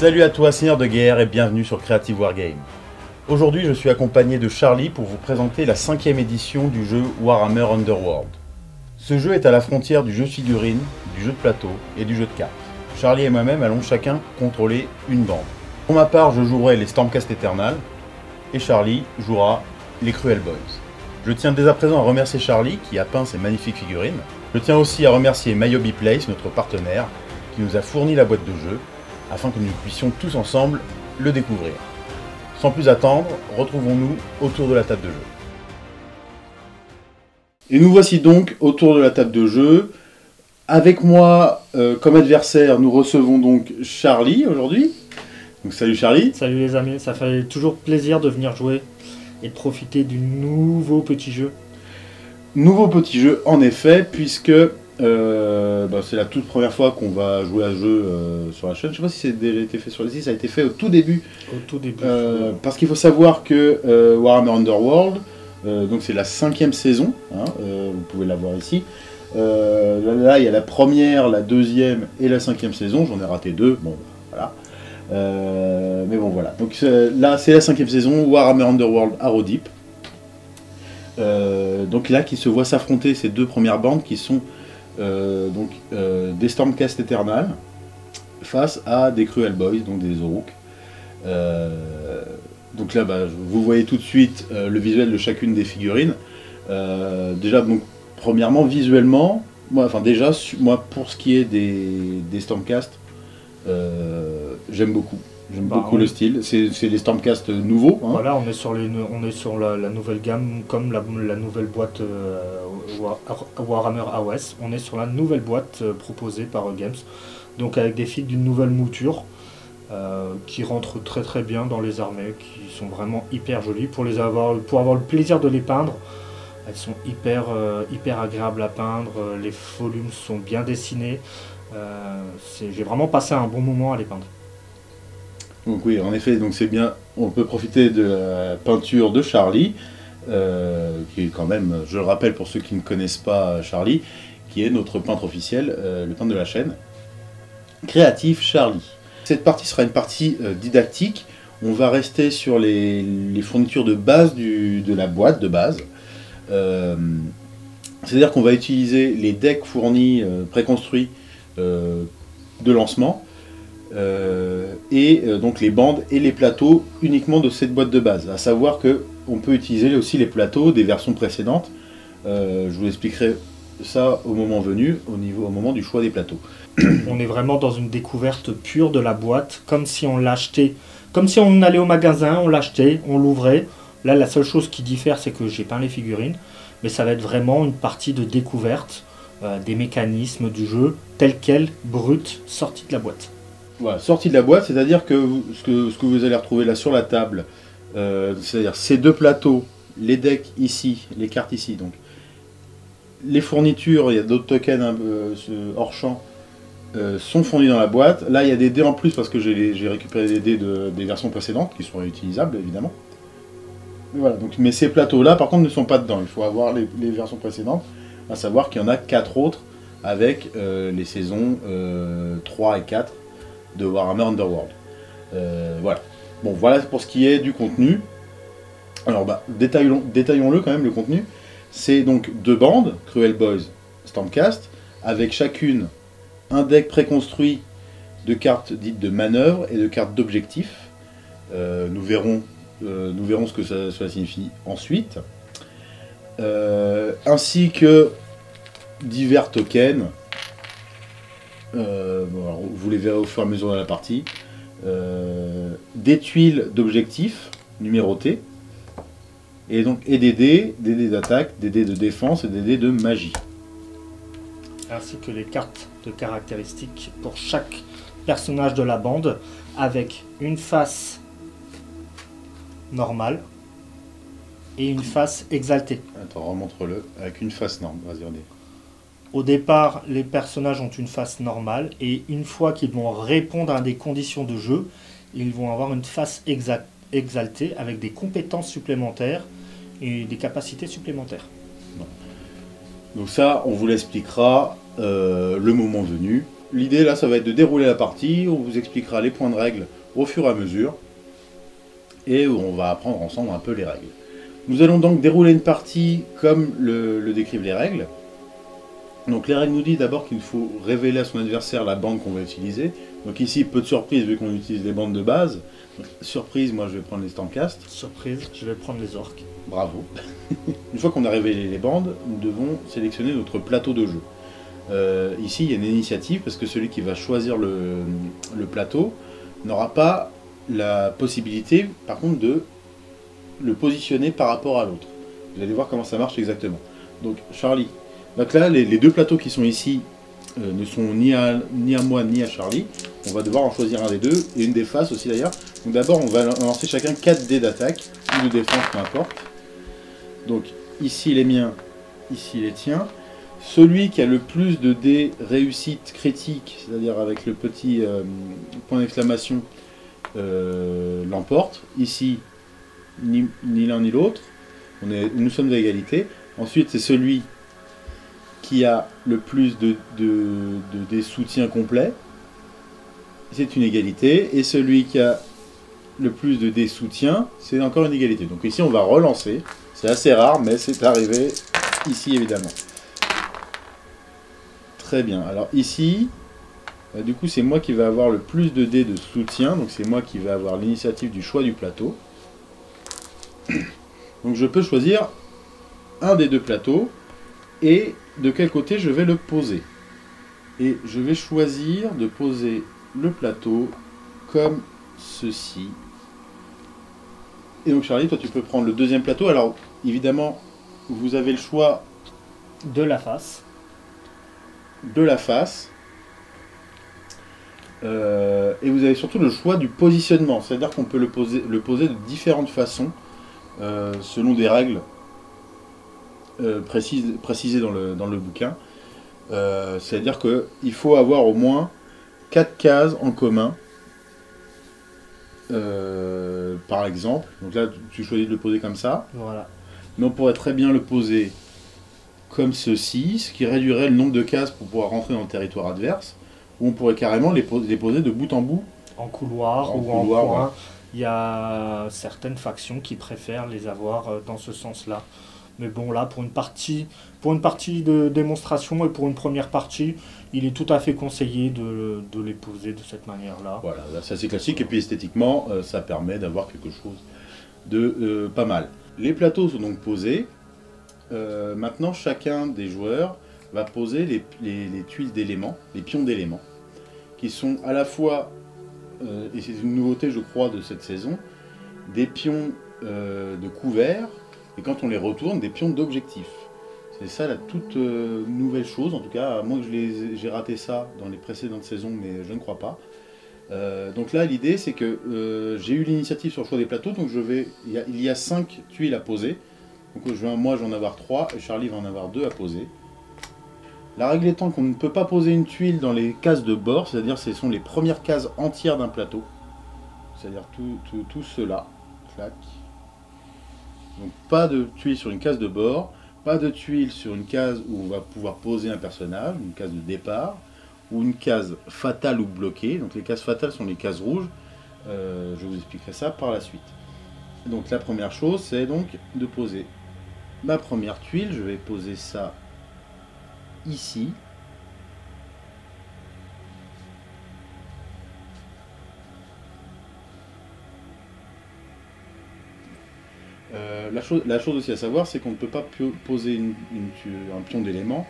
Salut à toi seigneur de guerre et bienvenue sur Creative Wargame. Aujourd'hui je suis accompagné de Charlie pour vous présenter la 5e édition du jeu Warhammer Underworld. Ce jeu est à la frontière du jeu de figurines, du jeu de plateau et du jeu de cartes. Charlie et moi-même allons chacun contrôler une bande. Pour ma part je jouerai les Stormcast Eternal et Charlie jouera les Cruel Boys. Je tiens dès à présent à remercier Charlie qui a peint ces magnifiques figurines. Je tiens aussi à remercier Myobi Place, notre partenaire, qui nous a fourni la boîte de jeu, afin que nous puissions tous ensemble le découvrir. Sans plus attendre, retrouvons-nous autour de la table de jeu. Et nous voici donc autour de la table de jeu. Avec moi, comme adversaire, nous recevons donc Charlie aujourd'hui. Donc salut Charlie. Salut les amis, ça fait toujours plaisir de venir jouer et de profiter du nouveau petit jeu. Nouveau petit jeu en effet, puisque c'est la toute première fois qu'on va jouer à ce jeu sur la chaîne. Je sais pas si ça a déjà été fait sur les sites, ça a été fait au tout début. Au tout début. Parce qu'il faut savoir que Warhammer Underworld, donc c'est la 5e saison, hein, vous pouvez la voir ici. Là il y a la première, la 2e et la 5e saison, j'en ai raté 2, bon voilà. Mais bon voilà, donc là c'est la 5e saison, Warhammer Underworld Harrowdeep. Donc là qui se voit s'affronter ces deux premières bandes qui sont des Stormcast Eternal face à des Cruel Boys, donc des Oruk. Donc là vous voyez tout de suite le visuel de chacune des figurines. Déjà donc premièrement visuellement, moi pour ce qui est des Stormcast, j'aime beaucoup. J'aime beaucoup le style, c'est les Stormcast nouveaux. Hein. Voilà, on est sur la nouvelle gamme, comme la nouvelle boîte Warhammer AOS. On est sur la nouvelle boîte proposée par Games, donc avec des figues d'une nouvelle mouture qui rentrent très très bien dans les armées, qui sont vraiment hyper jolies. Pour avoir le plaisir de les peindre, elles sont hyper agréables à peindre, les volumes sont bien dessinés. J'ai vraiment passé un bon moment à les peindre. Donc oui, en effet, donc c'est bien, on peut profiter de la peinture de Charlie, qui est quand même, je le rappelle pour ceux qui ne connaissent pas Charlie, qui est notre peintre officiel, le peintre de la chaîne, Creative Charlie. Cette partie sera une partie didactique, on va rester sur les fournitures de base de la boîte de base. C'est-à-dire qu'on va utiliser les decks fournis, préconstruits de lancement, donc les bandes et les plateaux uniquement de cette boîte de base. À savoir qu'on peut utiliser aussi les plateaux des versions précédentes. Je vous expliquerai ça au moment venu, au moment du choix des plateaux. On est vraiment dans une découverte pure de la boîte, comme si on l'achetait, comme si on allait au magasin, on l'achetait, on l'ouvrait. Là, la seule chose qui diffère, c'est que j'ai peint les figurines, mais ça va être vraiment une partie de découverte des mécanismes du jeu, tel quel, brut, sorti de la boîte. Voilà, sorti de la boîte, c'est-à-dire que ce que vous allez retrouver là sur la table, c'est-à-dire ces deux plateaux, les decks ici, les cartes ici, donc les fournitures, il y a d'autres tokens hors champ, sont fournis dans la boîte. Là il y a des dés en plus parce que j'ai récupéré des dés des versions précédentes qui sont réutilisables évidemment. Voilà, donc, mais ces plateaux là par contre ne sont pas dedans, il faut avoir les versions précédentes, à savoir qu'il y en a 4 autres avec les saisons 3 et 4 de Warhammer Underworld. Voilà. Bon, voilà pour ce qui est du contenu. Alors, détaillons-le quand même, le contenu. C'est donc 2 bandes, Cruel Boys, Stormcast, avec chacune un deck préconstruit de cartes dites de manœuvre et de cartes d'objectif. Nous verrons ce que cela signifie ensuite. Ainsi que divers tokens. Alors, vous les verrez au fur et à mesure de la partie. Des tuiles d'objectifs numérotées et des dés d'attaque, des dés de défense et des dés de magie. Ainsi que les cartes de caractéristiques pour chaque personnage de la bande, avec une face normale et une face exaltée. Attends, remontre-le avec une face normale. Vas-y, regardez. Au départ, les personnages ont une face normale et une fois qu'ils vont répondre à des conditions de jeu, ils vont avoir une face exaltée avec des compétences supplémentaires et des capacités supplémentaires. Donc ça, on vous l'expliquera le moment venu. l'idée là, ça va être de dérouler la partie, on vous expliquera les points de règle au fur et à mesure, et on va apprendre ensemble un peu les règles. Nous allons donc dérouler une partie comme le décrivent les règles. Donc les règles nous disent d'abord qu'il faut révéler à son adversaire la bande qu'on va utiliser. Donc ici, peu de surprise vu qu'on utilise les bandes de base. Donc, surprise, moi je vais prendre les Stormcast. Surprise, je vais prendre les orques. Bravo. Une fois qu'on a révélé les bandes, nous devons sélectionner notre plateau de jeu. Ici, il y a une initiative parce que celui qui va choisir le plateau n'aura pas la possibilité, par contre, de le positionner par rapport à l'autre. Vous allez voir comment ça marche exactement. Donc, Charlie. Donc là, les deux plateaux qui sont ici ne sont ni à moi ni à Charlie. On va devoir en choisir un des deux, et une des faces aussi d'ailleurs. Donc d'abord, on va lancer chacun 4 dés d'attaque, ou de défense, peu importe. Donc ici les miens, ici les tiens. Celui qui a le plus de dés réussite critique, c'est-à-dire avec le petit point d'exclamation, l'emporte. Ici, ni l'un ni l'autre. Nous sommes à égalité. Ensuite, c'est celui qui a le plus des soutiens complets, c'est une égalité, et celui qui a le plus de dés soutiens, c'est encore une égalité. Donc ici on va relancer, c'est assez rare, mais c'est arrivé ici évidemment. Très bien, alors ici, du coup c'est moi qui vais avoir le plus de dés de soutien, donc c'est moi qui vais avoir l'initiative du choix du plateau. Donc je peux choisir un des deux plateaux, et de quel côté je vais le poser. Et je vais choisir de poser le plateau comme ceci. Et donc Charlie, toi tu peux prendre le deuxième plateau. Alors évidemment, vous avez le choix de la face. De la face. Et vous avez surtout le choix du positionnement. C'est-à-dire qu'on peut le poser de différentes façons, selon des règles précisées dans le bouquin. C'est-à-dire qu'il faut avoir au moins 4 cases en commun. Par exemple, donc là tu choisis de le poser comme ça. Voilà. Mais on pourrait très bien le poser comme ceci, ce qui réduirait le nombre de cases pour pouvoir rentrer dans le territoire adverse. Ou on pourrait carrément les poser de bout en bout. En couloir ou en coin. Ouais. Il y a certaines factions qui préfèrent les avoir dans ce sens-là. Mais bon, là, pour une partie de démonstration et pour une première partie, il est tout à fait conseillé de les poser de cette manière-là. Voilà, c'est assez classique. Et puis esthétiquement, ça permet d'avoir quelque chose de pas mal. Les plateaux sont donc posés. Maintenant, chacun des joueurs va poser les tuiles d'éléments, les pions d'éléments, qui sont à la fois, et c'est une nouveauté, je crois, de cette saison, des pions de couvert, et quand on les retourne, des pions d'objectif. C'est ça la toute nouvelle chose, en tout cas, moi j'ai raté ça dans les précédentes saisons, mais je ne crois pas. Donc là, l'idée, c'est que j'ai eu l'initiative sur le choix des plateaux, donc il y a 5 tuiles à poser. Donc moi, je vais en avoir 3, et Charlie va en avoir 2 à poser. La règle étant qu'on ne peut pas poser une tuile dans les cases de bord, c'est-à-dire ce sont les premières cases entières d'un plateau. C'est-à-dire tout cela. Clac. Donc pas de tuile sur une case de bord, pas de tuile sur une case où on va pouvoir poser un personnage, une case de départ, ou une case fatale ou bloquée. Donc les cases fatales sont les cases rouges. Je vous expliquerai ça par la suite. Donc la première chose, c'est donc de poser ma première tuile. Je vais poser ça ici. La chose aussi à savoir, c'est qu'on ne peut pas poser un pion d'élément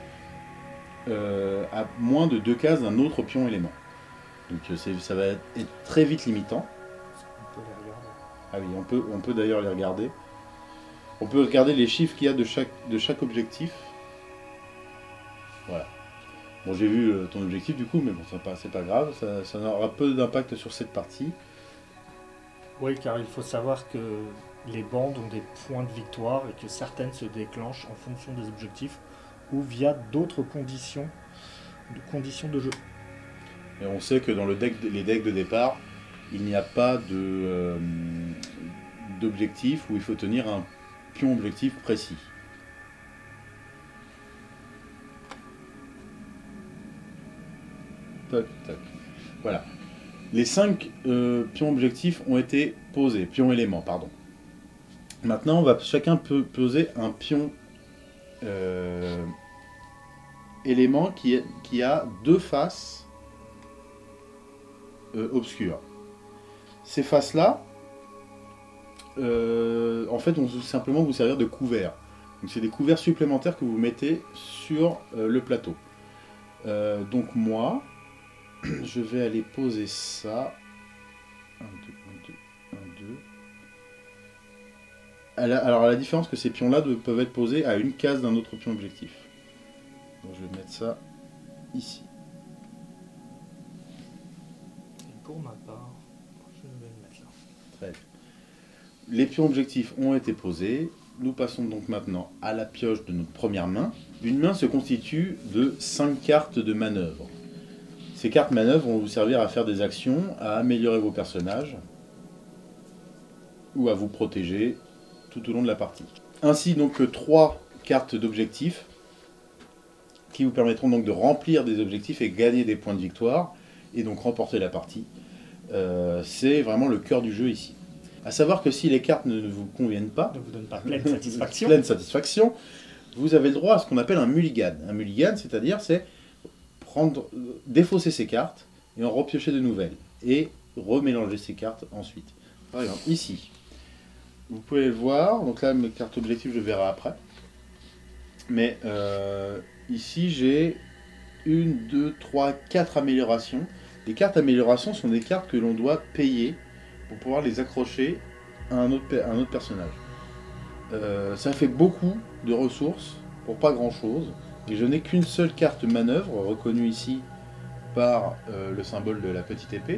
à moins de 2 cases d'un autre pion élément. Donc ça va être très vite limitant. On peut les regarder. Ah oui, on peut d'ailleurs les regarder. On peut regarder les chiffres qu'il y a de chaque objectif. Voilà. Bon, j'ai vu ton objectif du coup, mais bon, c'est pas grave. Ça aura peu d'impact sur cette partie. Oui, car il faut savoir que les bandes ont des points de victoire et que certaines se déclenchent en fonction des objectifs ou via d'autres conditions de jeu. Et on sait que dans les decks de départ, il n'y a pas d'objectif où il faut tenir un pion objectif précis. toc, toc. Voilà. Les 5 pions objectifs ont été posés, pions éléments, pardon. Maintenant, on va chacun poser un pion élément qui a 2 faces obscures. Ces faces-là, en fait, vont simplement vous servir de couvert. Donc, c'est des couverts supplémentaires que vous mettez sur le plateau. Donc, moi, je vais aller poser ça. 1, 2, 1, 2, 1, 2. Alors, à la différence que ces pions-là peuvent être posés à une case d'un autre pion objectif. Donc, je vais mettre ça ici. Et pour ma part, je vais le mettre là. Très bien. Les pions objectifs ont été posés. Nous passons donc maintenant à la pioche de notre première main. Une main se constitue de 5 cartes de manœuvre. Ces cartes manœuvre vont vous servir à faire des actions, à améliorer vos personnages ou à vous protéger tout au long de la partie. Ainsi donc 3 cartes d'objectifs qui vous permettront donc de remplir des objectifs et gagner des points de victoire et donc remporter la partie. C'est vraiment le cœur du jeu ici. A savoir que si les cartes ne vous conviennent pas, Ne vous donne pas pleine satisfaction. pleine satisfaction, vous avez le droit à ce qu'on appelle un mulligan. Un mulligan, c'est-à-dire c'est défausser ces cartes et en repiocher de nouvelles et remélanger ces cartes ensuite. Par exemple, ici, vous pouvez le voir, donc là mes cartes objectifs je verrai après, mais ici j'ai 1, 2, 3, 4 améliorations. Les cartes améliorations sont des cartes que l'on doit payer pour pouvoir les accrocher à un autre personnage. Ça fait beaucoup de ressources pour pas grand chose. Et je n'ai qu'une seule carte manœuvre, reconnue ici par le symbole de la petite épée.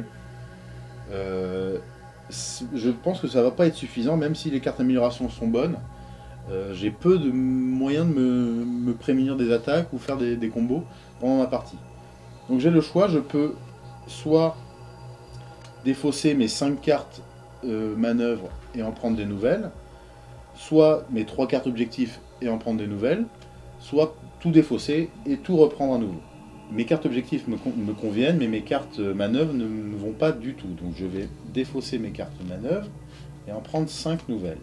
Je pense que ça va pas être suffisant, même si les cartes amélioration sont bonnes. J'ai peu de moyens de me prémunir des attaques ou faire des combos pendant ma partie. Donc j'ai le choix, je peux soit défausser mes 5 cartes manœuvre et en prendre des nouvelles, soit mes 3 cartes objectifs et en prendre des nouvelles, soit tout défausser et tout reprendre à nouveau. Mes cartes objectifs me conviennent, mais mes cartes manœuvre ne vont pas du tout. Donc je vais défausser mes cartes manœuvre et en prendre 5 nouvelles.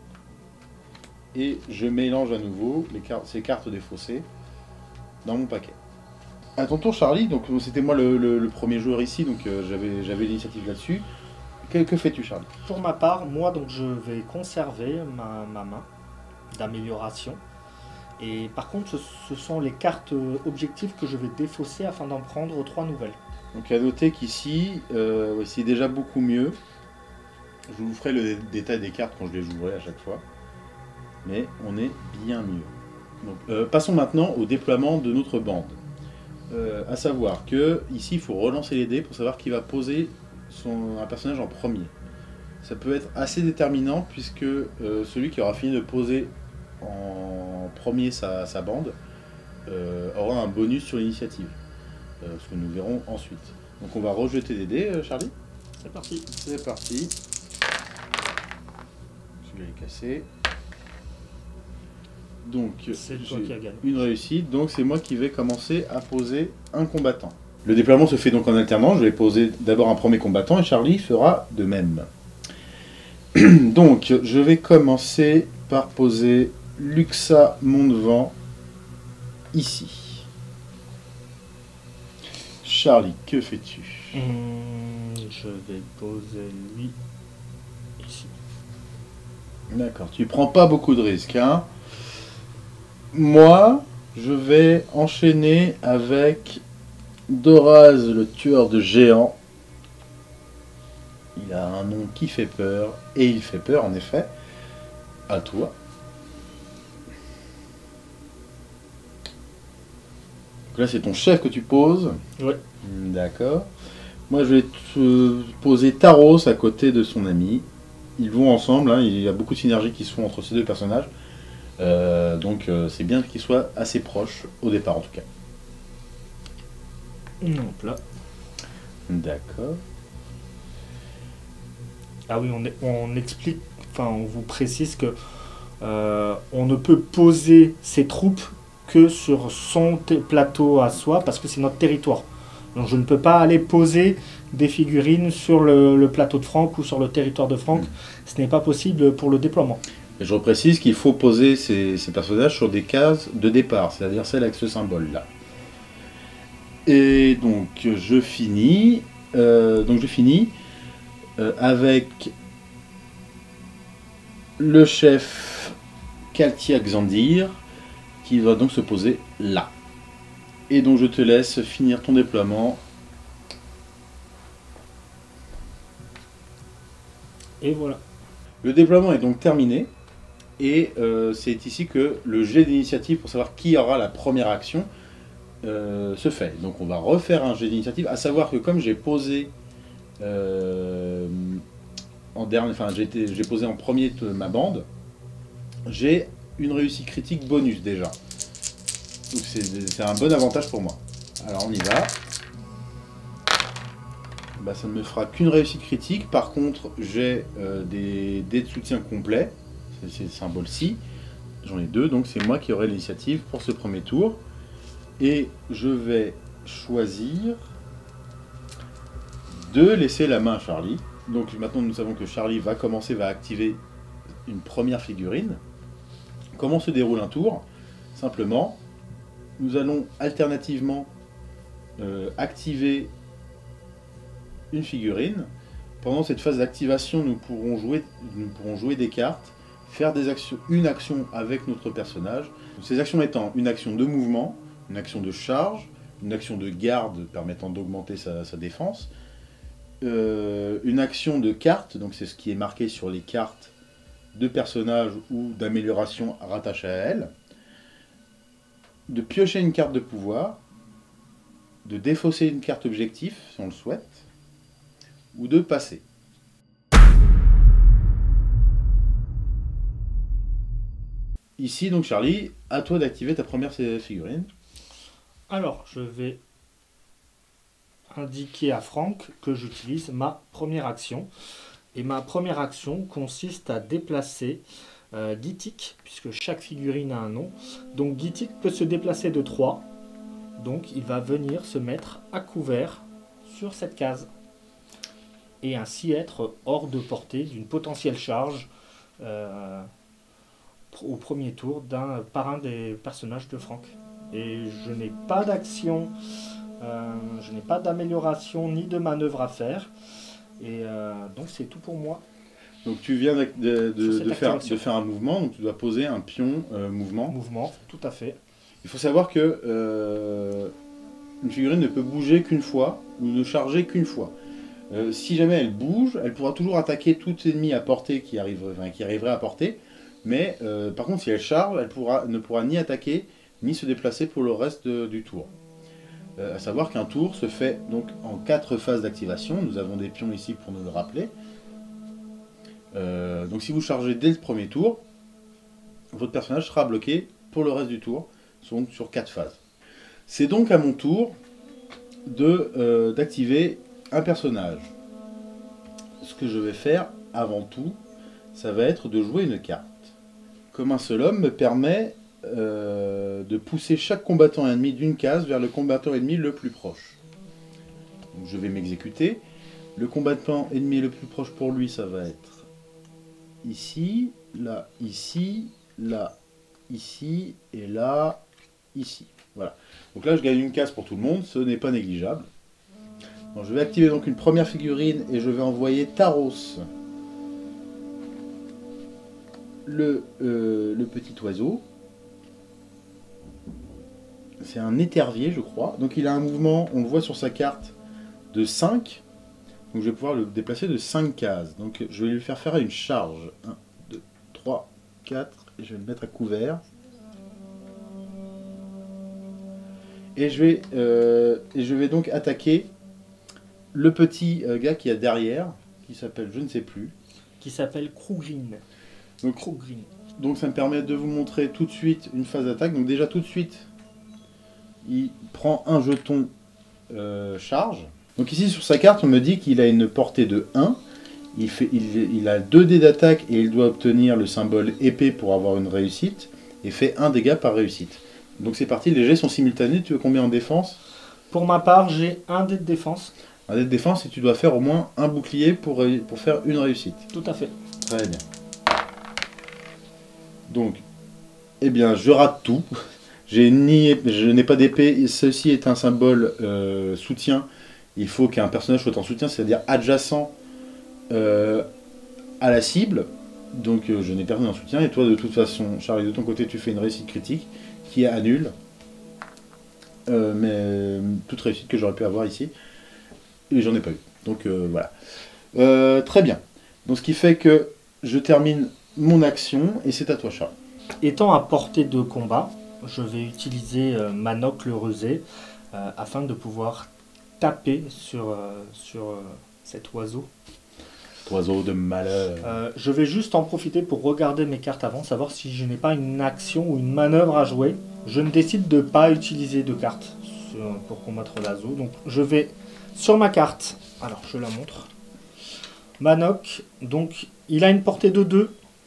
Et je mélange à nouveau ces cartes défaussées dans mon paquet. À ton tour Charlie, donc c'était moi le premier joueur ici, donc j'avais l'initiative là-dessus. Que fais-tu Charlie? Pour ma part, moi donc je vais conserver ma main d'amélioration. Et par contre, ce sont les cartes objectifs que je vais défausser afin d'en prendre 3 nouvelles. Donc à noter qu'ici, c'est déjà beaucoup mieux. Je vous ferai le détail des cartes quand je les jouerai à chaque fois. Mais on est bien mieux. Donc, passons maintenant au déploiement de notre bande. À savoir que ici il faut relancer les dés pour savoir qui va poser un personnage en premier. Ça peut être assez déterminant puisque celui qui aura fini de poser en premier sa bande aura un bonus sur l'initiative, ce que nous verrons ensuite. Donc on va rejeter des dés, Charlie. C'est parti. C'est parti. Je vais les casser. Donc C'est toi qui as gagné. une réussite, donc c'est moi qui vais commencer à poser un combattant. Le déploiement se fait donc en alternant, je vais poser d'abord un premier combattant et Charlie fera de même. Donc je vais commencer par poser Luxa Mondevent ici. Charlie, que fais-tu? Je vais poser lui ici. D'accord, tu prends pas beaucoup de risques, hein. Moi, je vais enchaîner avec Doraz, le tueur de géants. Il a un nom qui fait peur, et il fait peur en effet. À toi. Donc là, c'est ton chef que tu poses. Oui. D'accord. Moi, je vais te poser Taros à côté de son ami. Ils vont ensemble, hein, il y a beaucoup de synergie qui se font entre ces deux personnages. Donc c'est bien qu'ils soient assez proches, au départ en tout cas. Donc là. D'accord. Ah oui, on explique, enfin on vous précise que on ne peut poser ses troupes que sur son plateau à soi parce que c'est notre territoire. Donc je ne peux pas aller poser des figurines sur le plateau de Franck ou sur le territoire de Franck. Ce n'est pas possible pour le déploiement. Et je reprécise qu'il faut poser ces personnages sur des cases de départ, c'est-à-dire celles avec ce symbole-là. Et donc je finis, avec le chef Kaltia Xandir qui va donc se poser là. Et donc je te laisse finir ton déploiement. Et voilà. Le déploiement est donc terminé. Et c'est ici que le jet d'initiative pour savoir qui aura la première action se fait. Donc on va refaire un jet d'initiative, à savoir que comme j'ai posé j'ai posé en premier ma bande, j'ai une réussite critique bonus déjà. Donc c'est un bon avantage pour moi. Alors on y va. Bah, ça ne me fera qu'une réussite critique. Par contre, j'ai des dés de soutien complets. C'est le symbole ci. J'en ai 2, donc c'est moi qui aurai l'initiative pour ce premier tour. Et je vais choisir de laisser la main à Charlie. Donc maintenant nous savons que Charlie va activer une première figurine. Comment se déroule un tour? Simplement, nous allons alternativement activer une figurine. Pendant cette phase d'activation, nous pourrons jouer des cartes, faire une action avec notre personnage. Ces actions étant une action de mouvement, une action de charge, une action de garde permettant d'augmenter sa défense, une action de carte, donc c'est ce qui est marqué sur les cartes de personnages ou d'amélioration rattachées à elles, de piocher une carte de pouvoir, de défausser une carte objectif si on le souhaite, ou de passer. Ici donc Charlie, à toi d'activer ta première figurine. Alors je vais indiquer à Franck que j'utilise ma première action. Et ma première action consiste à déplacer Gitik, puisque chaque figurine a un nom. Donc Gitik peut se déplacer de 3. Donc il va venir se mettre à couvert sur cette case. Et ainsi être hors de portée d'une potentielle charge au premier tour par un des personnages de Franck. Et je n'ai pas d'action, je n'ai pas d'amélioration ni de manœuvre à faire. Et donc c'est tout pour moi. Donc tu viens de faire un mouvement, donc tu dois poser un pion mouvement. Mouvement, tout à fait. Il faut savoir que une figurine ne peut bouger qu'une fois ou ne charger qu'une fois. Si jamais elle bouge, elle pourra toujours attaquer tout ennemi à portée qui arriverait à portée. Mais par contre, si elle charge, elle ne pourra ni attaquer ni se déplacer pour le reste du tour. À savoir qu'un tour se fait donc en 4 phases d'activation. Nous avons des pions ici pour nous le rappeler. Donc si vous chargez dès le premier tour, votre personnage sera bloqué pour le reste du tour, donc sur 4 phases. C'est donc à mon tour d'activer un personnage. Ce que je vais faire avant tout, ça va être de jouer une carte. Comme un seul homme me permet de pousser chaque combattant ennemi d'une case vers le combattant ennemi le plus proche. Donc je vais m'exécuter. Le combattant ennemi le plus proche pour lui, ça va être ici, là, ici, là, ici, et là, ici. Voilà. Donc là, je gagne une case pour tout le monde, ce n'est pas négligeable. Donc, je vais activer donc une première figurine et je vais envoyer Taros, le petit oiseau. C'est un étervier, je crois. Donc il a un mouvement, on le voit sur sa carte, de 5. Donc je vais pouvoir le déplacer de 5 cases. Donc je vais lui faire une charge. 1, 2, 3, 4. Et je vais le mettre à couvert. Et je vais donc attaquer le petit gars qui est derrière, qui s'appelle je ne sais plus. Qui s'appelle Krugrin. Donc ça me permet de vous montrer tout de suite une phase d'attaque. Donc déjà tout de suite, il prend un jeton charge. Donc ici sur sa carte, on me dit qu'il a une portée de 1. Il a 2 dés d'attaque et il doit obtenir le symbole épée pour avoir une réussite. Et fait 1 dégât par réussite. Donc c'est parti, les jets sont simultanés. Tu veux combien en défense? Pour ma part, j'ai un dé de défense. Un dé de défense et tu dois faire au moins un bouclier pour faire une réussite. Tout à fait. Très bien. Donc, eh bien, je rate tout. Je n'ai pas d'épée. Ceci est un symbole soutien. Il faut qu'un personnage soit en soutien, c'est-à-dire adjacent à la cible. Donc, je n'ai personne en soutien. Et toi, de toute façon, Charlie, de ton côté, tu fais une réussite critique qui annule mais toute réussite que j'aurais pu avoir ici. Et j'en ai pas eu. Donc, voilà. Très bien. Donc, ce qui fait que je termine mon action et c'est à toi, Charles. Étant à portée de combat, je vais utiliser Manoc le rusé afin de pouvoir taper sur cet oiseau. Cet oiseau de malheur. Je vais juste en profiter pour regarder mes cartes avant, savoir si je n'ai pas une action ou une manœuvre à jouer. Je ne décide de ne pas utiliser de cartes pour combattre l'oiseau. Donc je vais sur ma carte. Alors je la montre. Manoc, donc il a une portée de 2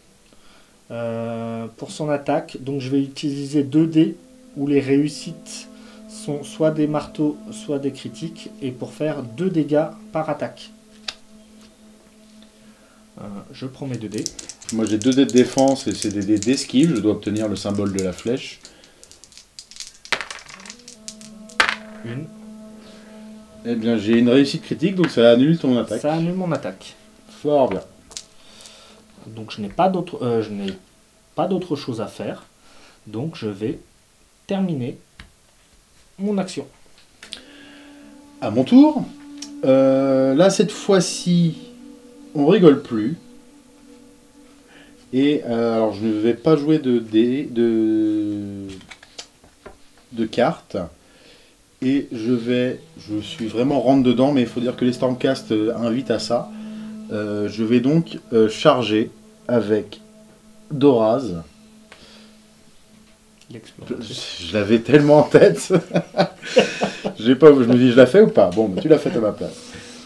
pour son attaque. Donc je vais utiliser 2 dés où les réussites sont soit des marteaux, soit des critiques. Et pour faire 2 dégâts par attaque. Je prends mes 2 dés. Moi j'ai 2 dés de défense et c'est des dés d'esquive. Je dois obtenir le symbole de la flèche. Une. Eh bien j'ai une réussite critique donc ça annule ton attaque. Ça annule mon attaque. Fort bien. Donc je n'ai pas d'autre chose à faire. Donc je vais terminer mon action. À mon tour. Là cette fois-ci on rigole plus. Et alors je ne vais pas jouer de dés de cartes. Et je suis vraiment rentre dedans, mais il faut dire que les Stormcast invitent à ça. Je vais donc charger avec Doraz. Je l'avais tellement en tête. Je me dis, je la fais ou pas? Bon, bah, tu l'as fait à ma place.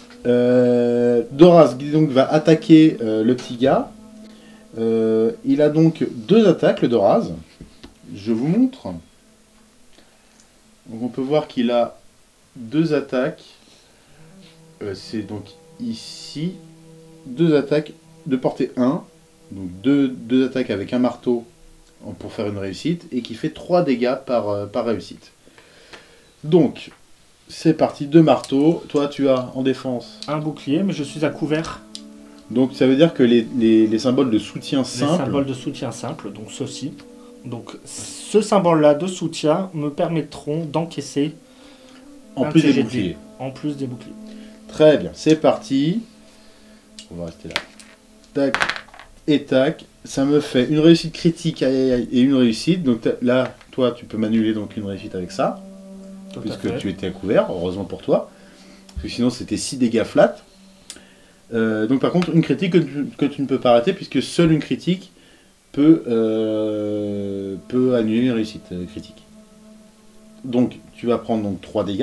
Doraz donc va attaquer le petit gars. Il a donc 2 attaques, le Doraz. Je vous montre. Donc on peut voir qu'il a 2 attaques. C'est donc ici 2 attaques de portée 1. Donc 2 attaques avec un marteau pour faire une réussite. Et qui fait 3 dégâts par réussite. Donc c'est parti, 2 marteaux. Toi tu as en défense un bouclier, mais je suis à couvert. Donc ça veut dire que les symboles de soutien simples... Les symboles de soutien simples, donc ceci. Donc ce symbole-là de soutien me permettront d'encaisser en plus des boucliers. En plus des boucliers. Très bien, c'est parti. On va rester là. Tac et tac. Ça me fait une réussite critique et une réussite. Donc là, toi, tu peux m'annuler donc une réussite avec ça. Tout puisque tu étais à couvert, heureusement pour toi. Parce que sinon, c'était 6 dégâts flat. Donc par contre, une critique que tu ne peux pas rater, puisque seule une critique peut annuler une réussite critique. Donc tu vas prendre donc 3 dégâts.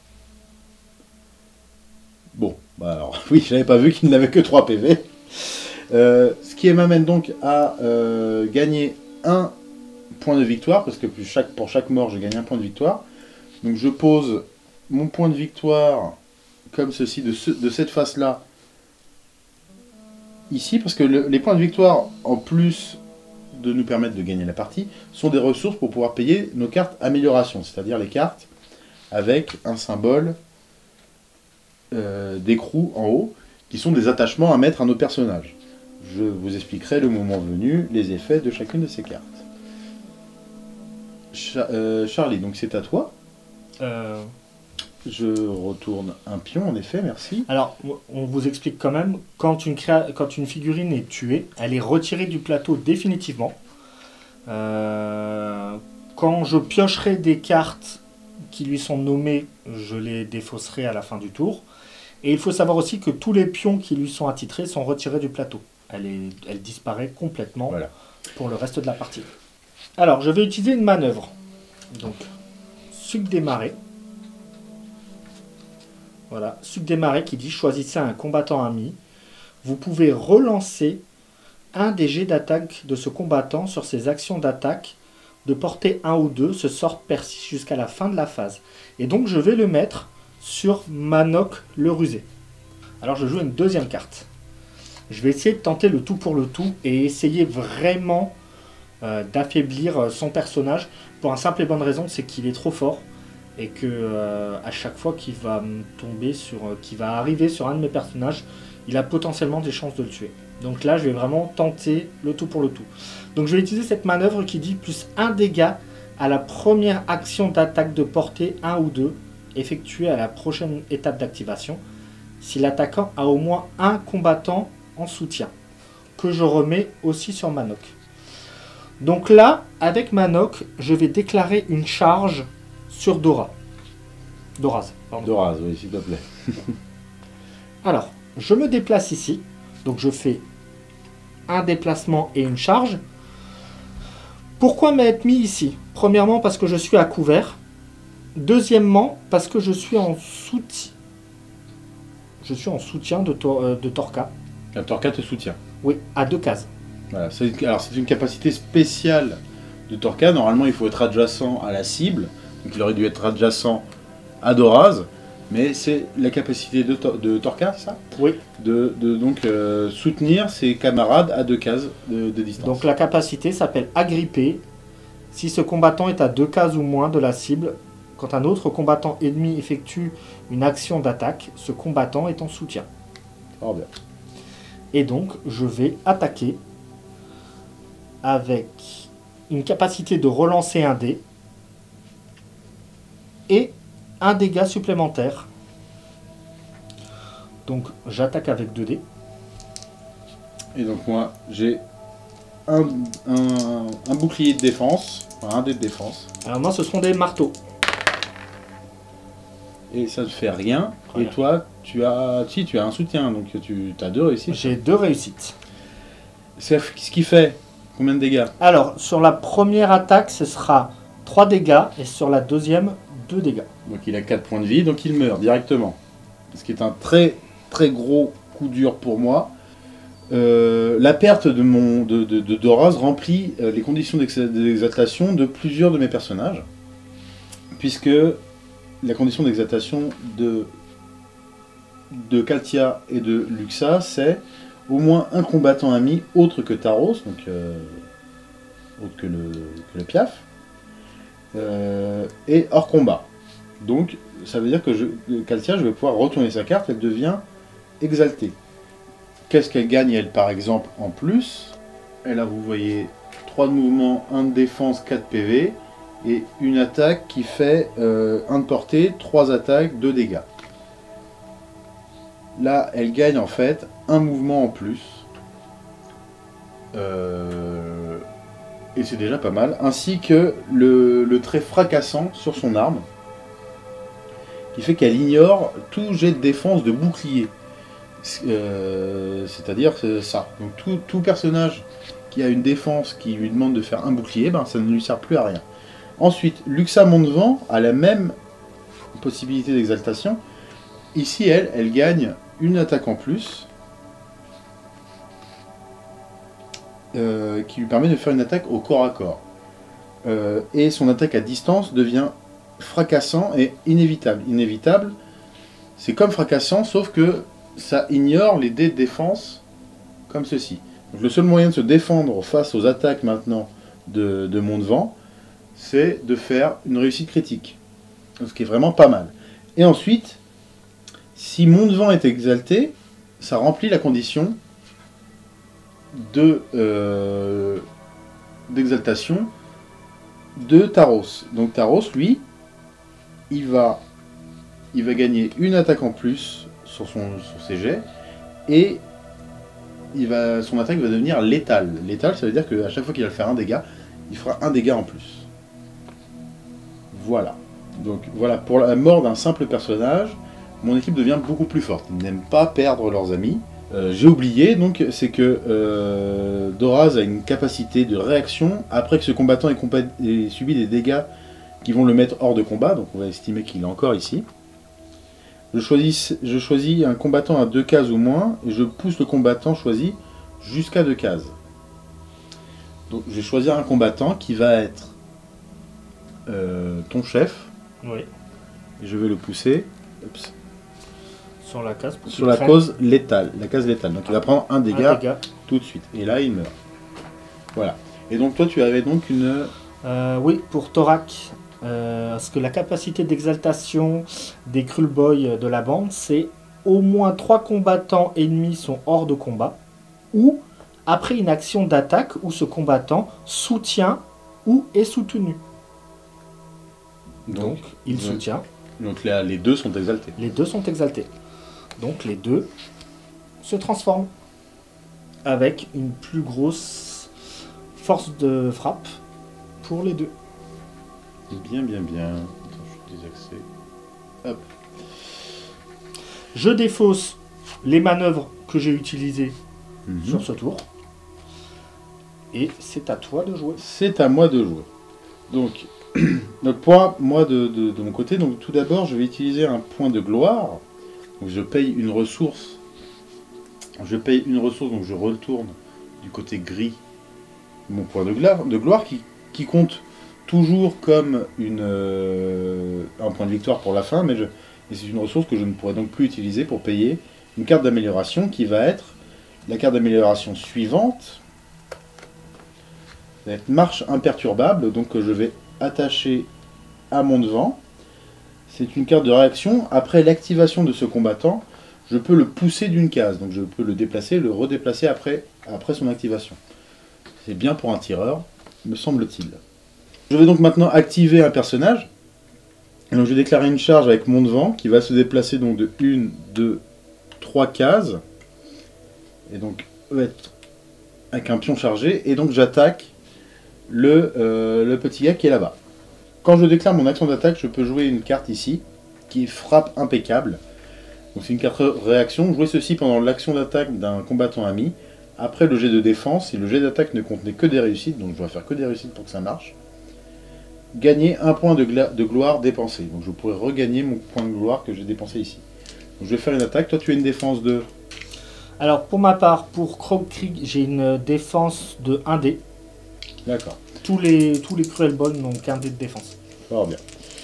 Bon, bah alors oui, j'avais pas vu qu'il n'avait que 3 PV. Ce qui m'amène donc à gagner 1 point de victoire, parce que pour chaque mort, je gagne 1 point de victoire. Donc je pose mon point de victoire comme ceci, de cette face-là, ici, parce que les points de victoire, en plus de nous permettre de gagner la partie, sont des ressources pour pouvoir payer nos cartes amélioration, c'est-à-dire les cartes avec un symbole d'écrou en haut, qui sont des attachements à mettre à nos personnages. Je vous expliquerai le moment venu les effets de chacune de ces cartes. Charlie, donc c'est à toi. Je retourne un pion, en effet, merci. Alors, on vous explique quand même, quand une figurine est tuée, elle est retirée du plateau définitivement. Quand je piocherai des cartes qui lui sont nommées, je les défausserai à la fin du tour. Et il faut savoir aussi que tous les pions qui lui sont attitrés sont retirés du plateau. Elle disparaît complètement pour le reste de la partie. Alors, je vais utiliser une manœuvre. Donc, suc des marées. Voilà, suc des marées qui dit choisissez un combattant ami. Vous pouvez relancer un des jets d'attaque de ce combattant sur ses actions d'attaque de portée 1 ou 2, ce sort persiste jusqu'à la fin de la phase. Et donc je vais le mettre sur Manoc le rusé. Alors je joue une deuxième carte. Je vais essayer de tenter le tout pour le tout et essayer vraiment d'affaiblir son personnage pour une simple et bonne raison, c'est qu'il est trop fort et que à chaque fois qu'il va me tomber sur, qu'il va arriver sur un de mes personnages, il a potentiellement des chances de le tuer. Donc là, je vais vraiment tenter le tout pour le tout. Donc je vais utiliser cette manœuvre qui dit plus 1 dégât à la première action d'attaque de portée 1 ou 2 effectuée à la prochaine étape d'activation si l'attaquant a au moins un combattant en soutien, que je remets aussi sur Manoc. Donc là, avec Manoc, je vais déclarer une charge sur Doraz, pardon. Doraz, oui, s'il te plaît. Alors, je me déplace ici, donc je fais un déplacement et une charge. Pourquoi m'être mis ici? Premièrement, parce que je suis à couvert. Deuxièmement, parce que je suis en soutien. Je suis en soutien de Torka. Torka te soutient. Oui, à 2 cases. Voilà, alors c'est une capacité spéciale de Torka. Normalement, il faut être adjacent à la cible. Donc il aurait dû être adjacent à Doraz. Mais c'est la capacité de Torka, ça? Oui. De soutenir ses camarades à 2 cases de distance. Donc la capacité s'appelle agripper. Si ce combattant est à 2 cases ou moins de la cible, quand un autre combattant ennemi effectue une action d'attaque, ce combattant est en soutien. Oh bien. Et donc je vais attaquer avec une capacité de relancer un dé et un dégât supplémentaire. Donc j'attaque avec 2 dés. Et donc moi j'ai un bouclier de défense, enfin un dé de défense. Alors moi ce seront des marteaux. Et ça ne fait rien. Rien. Et toi tu as un soutien, donc tu as 2 réussites. J'ai 2 réussites. C'est ce qui fait combien de dégâts? Alors sur la première attaque ce sera 3 dégâts et sur la deuxième 2 dégâts. Donc il a 4 points de vie, donc il meurt directement. Ce qui est un très très gros coup dur pour moi. La perte de Doraz remplit les conditions d'exaltation de plusieurs de mes personnages. Puisque la condition d'exaltation de Kaltia et de Luxa, c'est au moins un combattant ami autre que Taros, donc autre que le Piaf, et hors combat. Donc ça veut dire que Kaltia, je vais pouvoir retourner sa carte, elle devient exaltée. Qu'est-ce qu'elle gagne, elle, par exemple, en plus? Elle a, vous voyez, 3 de mouvement, 1 de défense, 4 PV, et une attaque qui fait 1 de portée, 3 attaques, 2 dégâts. Là, elle gagne en fait un mouvement en plus. Et c'est déjà pas mal. Ainsi que le trait fracassant sur son arme. Qui fait qu'elle ignore tout jet de défense de bouclier. C'est-à-dire ça. Donc tout personnage qui a une défense qui lui demande de faire un bouclier, ben, ça ne lui sert plus à rien. Ensuite, Luxa Mondevent a la même possibilité d'exaltation. Ici, elle gagne une attaque en plus qui lui permet de faire une attaque au corps à corps. Et son attaque à distance devient fracassant et inévitable. Inévitable, c'est comme fracassant, sauf que ça ignore les dés de défense comme ceci. Donc le seul moyen de se défendre face aux attaques maintenant de Mondevent, c'est de faire une réussite critique. Ce qui est vraiment pas mal. Et ensuite, si Mondevent est exalté, ça remplit la condition d'exaltation de Taros. Donc Taros, lui, il va gagner une attaque en plus sur ses jets, et son attaque va devenir létale. Létale, ça veut dire qu'à chaque fois qu'il va faire un dégât, il fera un dégât en plus. Voilà. Donc voilà, pour la mort d'un simple personnage, mon équipe devient beaucoup plus forte. Ils n'aiment pas perdre leurs amis. J'ai oublié, donc, c'est que Doraz a une capacité de réaction après que ce combattant ait subi des dégâts qui vont le mettre hors de combat, donc on va estimer qu'il est encore ici. Je choisis un combattant à 2 cases ou moins, et je pousse le combattant choisi jusqu'à 2 cases. Donc je vais choisir un combattant qui va être ton chef. Oui. Et je vais le pousser Sur la case. Pour sur la case létale. La case létale. Donc il va prendre un dégât tout de suite. Et là, il meurt. Voilà. Et donc toi, tu avais donc une... Oui, pour Thorak. Parce que la capacité d'exaltation des Krulboy de la bande, c'est au moins 3 combattants ennemis sont hors de combat, ou après une action d'attaque où ce combattant soutient ou est soutenu. Donc il soutient. Donc là, les deux sont exaltés. Les deux sont exaltés. Donc les deux se transforment avec une plus grosse force de frappe pour les deux. Bien, bien, bien. Attends, je suis désaxé. Hop. Je défausse les manœuvres que j'ai utilisées sur ce tour. Et c'est à toi de jouer. C'est à moi de jouer. Donc, pour moi, de mon côté, donc tout d'abord, je vais utiliser un point de gloire. Donc, je paye une ressource. Donc je retourne du côté gris mon point de gloire qui compte toujours comme un point de victoire pour la fin, mais c'est une ressource que je ne pourrai donc plus utiliser pour payer une carte d'amélioration qui va être la carte d'amélioration suivante. Ça va être marche imperturbable, donc que je vais attacher à mon devant. C'est une carte de réaction. Après l'activation de ce combattant, je peux le pousser d'une case, donc je peux le déplacer, le redéplacer après son activation. C'est bien pour un tireur, me semble-t-il. Je vais donc maintenant activer un personnage. Et donc je vais déclarer une charge avec mon devant qui va se déplacer donc de 1, 2, 3 cases. Et donc va être avec un pion chargé. Et donc j'attaque le petit gars qui est là-bas. Quand je déclare mon action d'attaque, je peux jouer une carte ici qui frappe impeccable. Donc c'est une carte réaction. Jouer ceci pendant l'action d'attaque d'un combattant ami. Après le jet de défense, si le jet d'attaque ne contenait que des réussites, donc je dois faire que des réussites pour que ça marche. Gagner un point de gloire dépensé. Donc je pourrais regagner mon point de gloire que j'ai dépensé ici. Donc je vais faire une attaque. Toi tu as une défense de... Alors pour ma part, pour Krogkrig, j'ai une défense de 1D. D'accord. Tous les Cruel Ball n'ont qu'un dé de défense. Alors bien.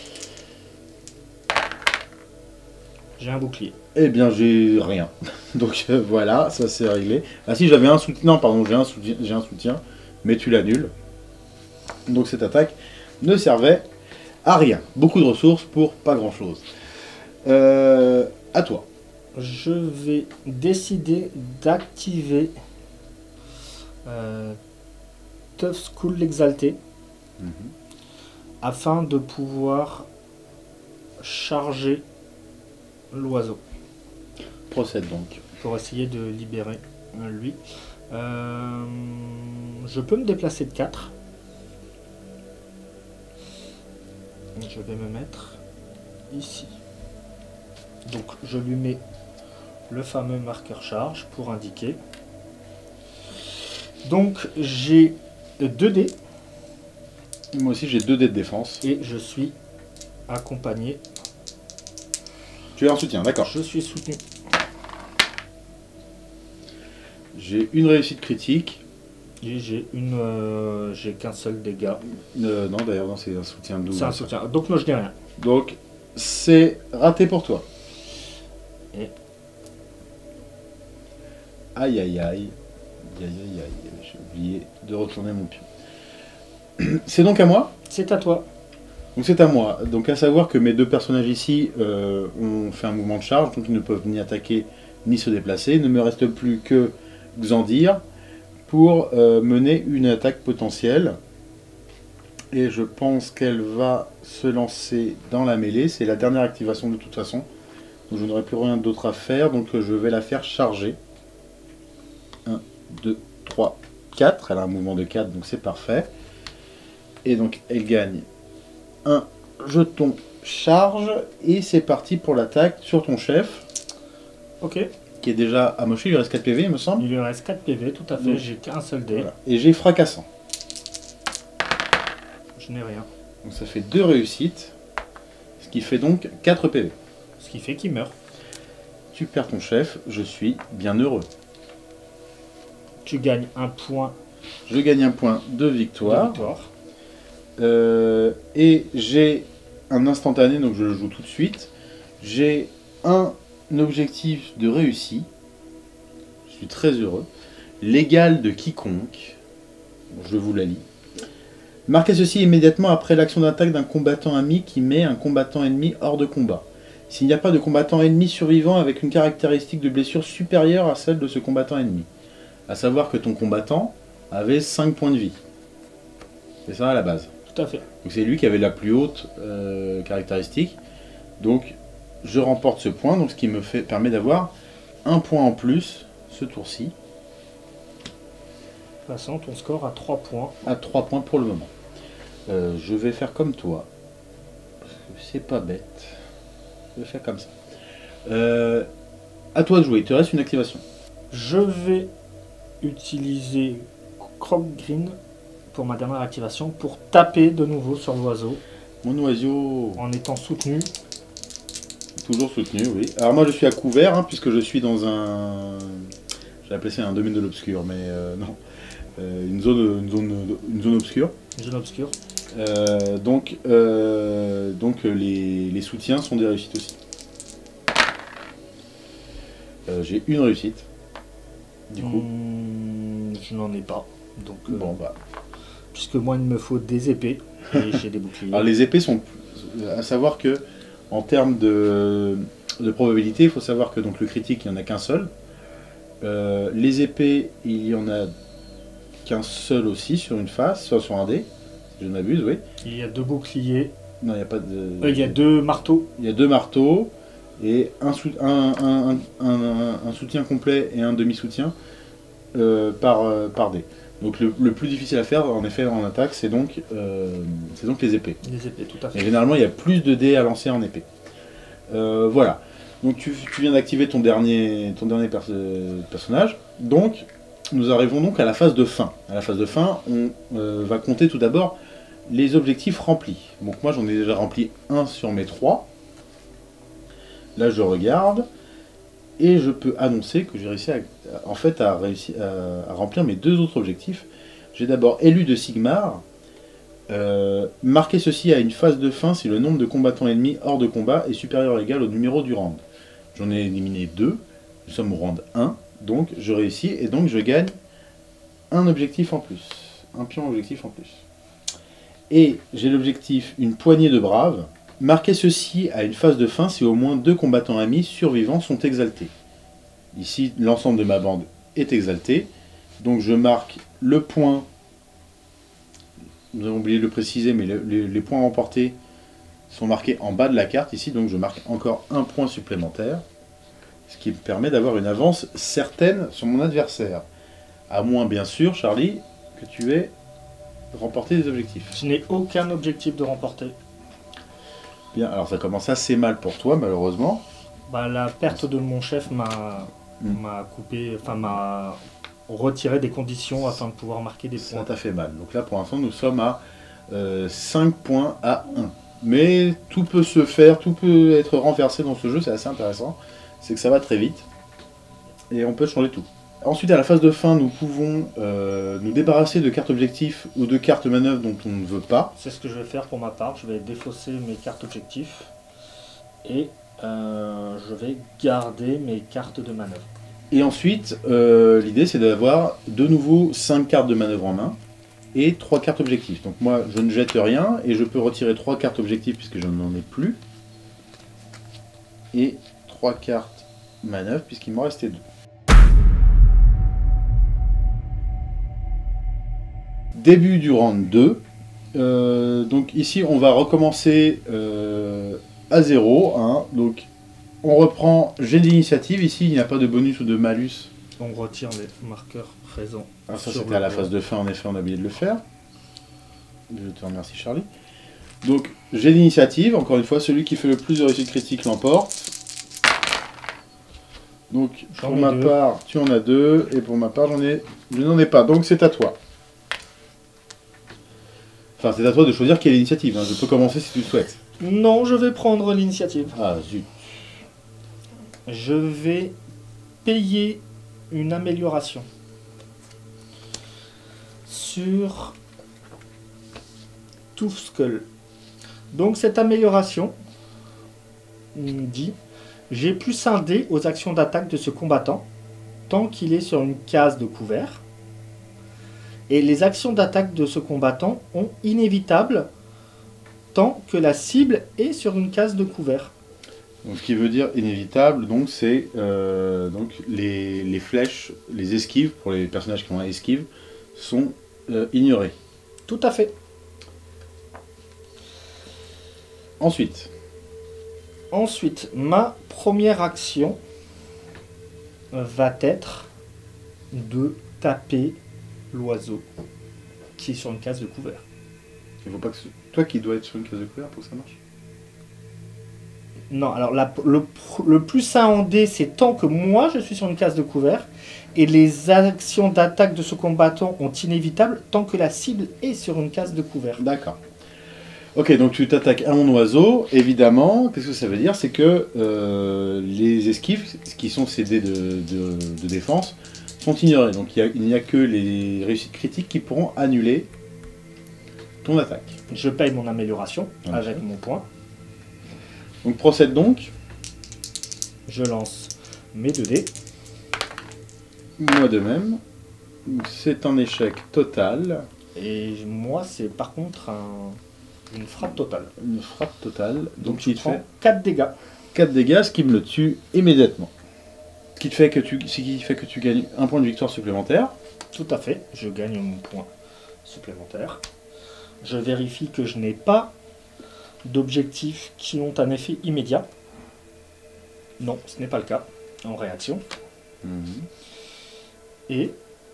J'ai un bouclier. Eh bien j'ai rien. Donc voilà, ça c'est réglé. Ah si, j'avais un soutien. Non pardon, j'ai un soutien. Mais tu l'annules. Donc cette attaque ne servait à rien. Beaucoup de ressources pour pas grand chose. À toi. Je vais décider d'activer Tough School l'exalté afin de pouvoir charger l'oiseau. Procède donc. Pour essayer de libérer lui. Je peux me déplacer de 4. Je vais me mettre ici. Donc je lui mets le fameux marqueur charge pour indiquer. Donc j'ai 2 dés. Moi aussi j'ai 2 dés de défense. Et je suis accompagné. Tu es en soutien, d'accord. Je suis soutenu. J'ai une réussite critique. Et j'ai qu'un seul dégât. Non d'ailleurs non, c'est un soutien double. C'est un soutien. Donc moi je dis rien. Donc c'est raté pour toi. Et aïe aïe aïe. Aïe aïe aïe. J'ai oublié de retourner mon pion. C'est donc à moi? C'est à toi. Donc c'est à moi. Donc à savoir que mes 2 personnages ici ont fait un mouvement de charge, donc ils ne peuvent ni attaquer ni se déplacer. Il ne me reste plus que Xandir pour mener une attaque potentielle. Et je pense qu'elle va se lancer dans la mêlée. C'est la dernière activation de toute façon. Donc je n'aurai plus rien d'autre à faire. Donc je vais la faire charger. 1, 2, 3, 4. Elle a un mouvement de 4, donc c'est parfait. Et donc elle gagne un jeton charge. Et c'est parti pour l'attaque sur ton chef. Ok. Qui est déjà amoché. Il lui reste 4 PV, il me semble. Il lui reste 4 PV, tout à fait. Donc, j'ai qu'un seul dé. Voilà. Et j'ai fracassant. Je n'ai rien. Donc ça fait 2 réussites. Ce qui fait donc 4 PV. Ce qui fait qu'il meurt. Tu perds ton chef. Je suis bien heureux. Tu gagnes un point Je gagne un point de de victoire. victoire. Et j'ai un instantané, donc je le joue tout de suite. J'ai un objectif de réussi. Je suis très heureux. L'égal de quiconque. Je vous la lis. Marquez ceci immédiatement après l'action d'attaque d'un combattant ami qui met un combattant ennemi hors de combat. S'il n'y a pas de combattant ennemi survivant avec une caractéristique de blessure supérieure à celle de ce combattant ennemi. À savoir que ton combattant avait 5 points de vie. C'est ça à la base. Tout à fait. Donc c'est lui qui avait la plus haute caractéristique. Donc je remporte ce point, donc ce qui me permet d'avoir un point en plus ce tour-ci. Passant ton score à 3 points. À 3 points pour le moment. Je vais faire comme toi. Parce que c'est pas bête. Je vais faire comme ça. À toi de jouer, il te reste une activation. Je vais utiliser Croc Green pour ma dernière activation pour taper de nouveau sur l'oiseau. Mon oiseau. En étant soutenu. Toujours soutenu, oui. Alors moi je suis à couvert, hein, puisque je suis dans un... J'ai appelé ça un domaine de l'obscur, mais non. Une zone obscure. Une zone obscure. Donc les soutiens sont des réussites aussi. J'ai une réussite. Du coup. Je n'en ai pas. Donc, bon, bah. Puisque moi il me faut des épées et j'ai des boucliers. Alors les épées sont... À savoir que en termes de probabilité, il faut savoir que donc, le critique, il n'y en a qu'un seul. Les épées, il y en a qu'un seul aussi sur une face, soit sur un dé, si je ne m'abuse, oui. Il y a 2 boucliers. Non, il n'y a pas de... il y a 2 marteaux. Il y a 2 marteaux et un soutien complet et un demi-soutien par dé. Donc le plus difficile à faire, en effet, en attaque, c'est donc les épées. Les épées, tout à fait. Et généralement, il y a plus de dés à lancer en épée. Voilà. Donc tu viens d'activer ton dernier personnage. Donc, nous arrivons donc à la phase de fin. À la phase de fin, on va compter tout d'abord les objectifs remplis. Donc moi, j'en ai déjà rempli un sur mes 3. Là, je regarde. Et je peux annoncer que j'ai réussi à remplir mes 2 autres objectifs. J'ai d'abord élu de Sigmar. Marquer ceci à une phase de fin si le nombre de combattants ennemis hors de combat est supérieur ou égal au numéro du round. J'en ai éliminé 2. Nous sommes au round 1. Donc je réussis et donc je gagne un objectif en plus. Un pion objectif en plus. Et j'ai l'objectif une poignée de braves. Marquez ceci à une phase de fin si au moins 2 combattants amis survivants sont exaltés. Ici, l'ensemble de ma bande est exalté. Donc je marque le point. Nous avons oublié de le préciser, mais les points remportés sont marqués en bas de la carte ici. Donc je marque encore un point supplémentaire. Ce qui me permet d'avoir une avance certaine sur mon adversaire. À moins, bien sûr, Charlie, que tu aies remporté des objectifs. Je n'ai aucun objectif de remporter. Bien, alors ça commence assez mal pour toi, malheureusement. Bah, la perte de mon chef m'a coupé, enfin m'a retiré des conditions afin de pouvoir marquer des points. Ça t'a fait mal. Donc là, pour l'instant, nous sommes à 5 points à 1. Mais tout peut se faire, tout peut être renversé dans ce jeu, c'est assez intéressant. C'est que ça va très vite. Et on peut changer tout. Ensuite, à la phase de fin, nous pouvons nous débarrasser de cartes objectifs ou de cartes manœuvres dont on ne veut pas. C'est ce que je vais faire pour ma part. Je vais défausser mes cartes objectifs et je vais garder mes cartes de manœuvre. Et ensuite, l'idée c'est d'avoir de nouveau 5 cartes de manœuvre en main et 3 cartes objectifs. Donc moi, je ne jette rien et je peux retirer 3 cartes objectifs puisque je n'en ai plus. Et 3 cartes manœuvre puisqu'il m'en restait 2. Début du round 2. Donc ici on va recommencer à 0. Hein. Donc on reprend jet d'initiative. Ici il n'y a pas de bonus ou de malus. On retire les marqueurs présents. Alors ça c'était à la phase de fin, en effet on a oublié de le faire. Je te remercie Charlie. Donc jet d'initiative, encore une fois celui qui fait le plus de réussite critique l'emporte. Donc pour ma part tu en as 2 et pour ma part je n'en ai pas. Donc c'est à toi. Enfin, c'est à toi de choisir quelle initiative. Hein. Je peux commencer si tu le souhaites. Non, je vais prendre l'initiative. Ah, zut. Je vais payer une amélioration sur Tough Skull. Donc cette amélioration dit j'ai plus un dé aux actions d'attaque de ce combattant tant qu'il est sur une case de couvert. Et les actions d'attaque de ce combattant ont inévitable tant que la cible est sur une case de couvert. Donc, ce qui veut dire inévitable, donc c'est donc les flèches, les esquives, pour les personnages qui ont un esquive, sont ignorées. Tout à fait. Ensuite, ma première action va être de taper l'oiseau qui est sur une case de couvert. il faut pas que toi qui dois être sur une case de couvert pour que ça marche. Non, alors le plus 1 en dé, c'est tant que moi je suis sur une case de couvert, et les actions d'attaque de ce combattant ont inévitable tant que la cible est sur une case de couvert. D'accord. Ok, donc tu t'attaques à mon oiseau, évidemment. Qu'est-ce que ça veut dire? C'est que les esquives, qui sont ces dés de défense, sont ignorés. Donc il n'y a que les réussites critiques qui pourront annuler ton attaque. Je paye mon amélioration Ok. avec mon point. Donc procède donc. Je lance mes 2 dés. Moi de même. C'est un échec total. Et moi, c'est par contre une frappe totale. Une frappe totale. Donc je il te prends fait 4 dégâts. 4 dégâts, ce qui me le tue immédiatement. Ce qui fait que tu gagnes un point de victoire supplémentaire. Tout à fait, je gagne mon point supplémentaire. Je vérifie que je n'ai pas d'objectifs qui ont un effet immédiat. Non, ce n'est pas le cas en réaction. Et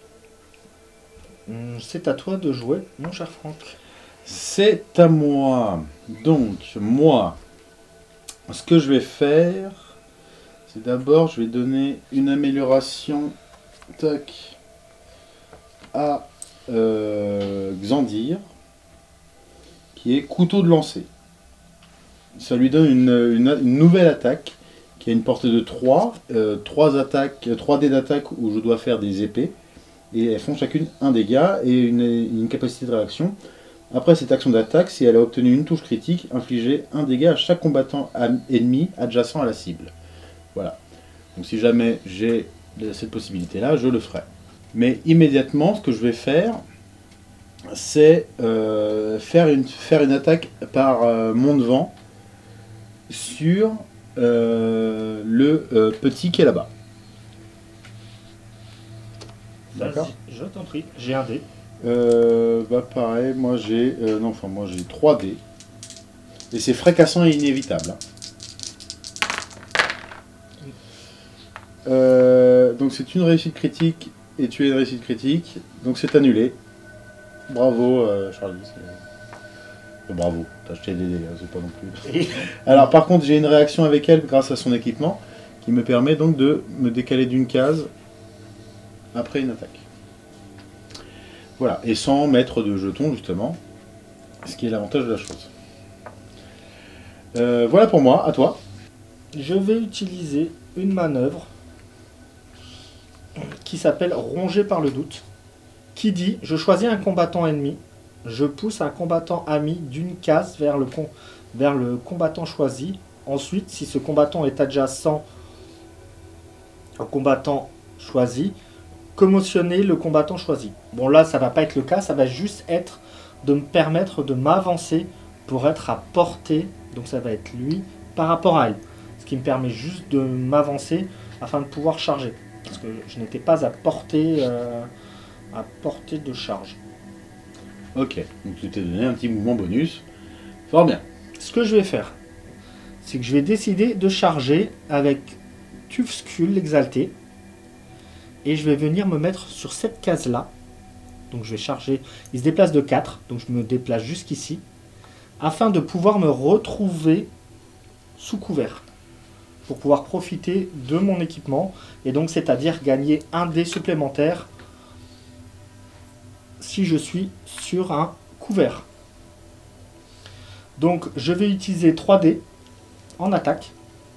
c'est à toi de jouer, mon cher Franck. C'est à moi. Donc, moi, ce que je vais faire, c'est d'abord, je vais donner une amélioration tac, à Xandir, qui est couteau de lancer. Ça lui donne une nouvelle attaque qui a une portée de 3, 3 dés d'attaque où je dois faire des épées, et elles font chacune un dégât et une capacité de réaction. Après cette action d'attaque, si elle a obtenu une touche critique, infligez un dégât à chaque combattant ennemi adjacent à la cible. Voilà. Donc si jamais j'ai cette possibilité-là, je le ferai. Mais immédiatement, ce que je vais faire, c'est faire une attaque par mon devant sur le petit qui est là-bas. D'accord. Vas-y, je t'en prie, j'ai un dé. Bah pareil, moi j'ai moi j'ai 3 dés. Et c'est fracassant et inévitable. Donc c'est une réussite critique et tu es une réussite critique. Donc c'est annulé. Bravo Charlie. Bravo, t'as acheté des dés, c'est pas non plus. Alors par contre j'ai une réaction avec elle grâce à son équipement qui me permet donc de me décaler d'une case après une attaque. Voilà, et sans mettre de jetons justement, ce qui est l'avantage de la chose. Voilà pour moi, à toi. Je vais utiliser une manœuvre qui s'appelle ronger par le doute, qui dit je choisis un combattant ennemi, je pousse un combattant ami d'une case vers le combattant choisi. Ensuite, si ce combattant est adjacent au combattant choisi, commotionner le combattant choisi. Bon là, ça va pas être le cas, ça va juste être de me permettre de m'avancer pour être à portée, donc ça va être lui, par rapport à elle. Ce qui me permet juste de m'avancer afin de pouvoir charger. Parce que je n'étais pas à portée de charge. Ok, donc tu t'es donné un petit mouvement bonus. Fort bien. Ce que je vais faire, c'est que je vais décider de charger avec Tough Skull l'exalté. Et je vais venir me mettre sur cette case-là. Donc je vais charger. Il se déplace de 4, donc je me déplace jusqu'ici. Afin de pouvoir me retrouver sous couvert. Pour pouvoir profiter de mon équipement. Et donc c'est-à-dire gagner un dé supplémentaire si je suis sur un couvert. Donc je vais utiliser 3 dés en attaque.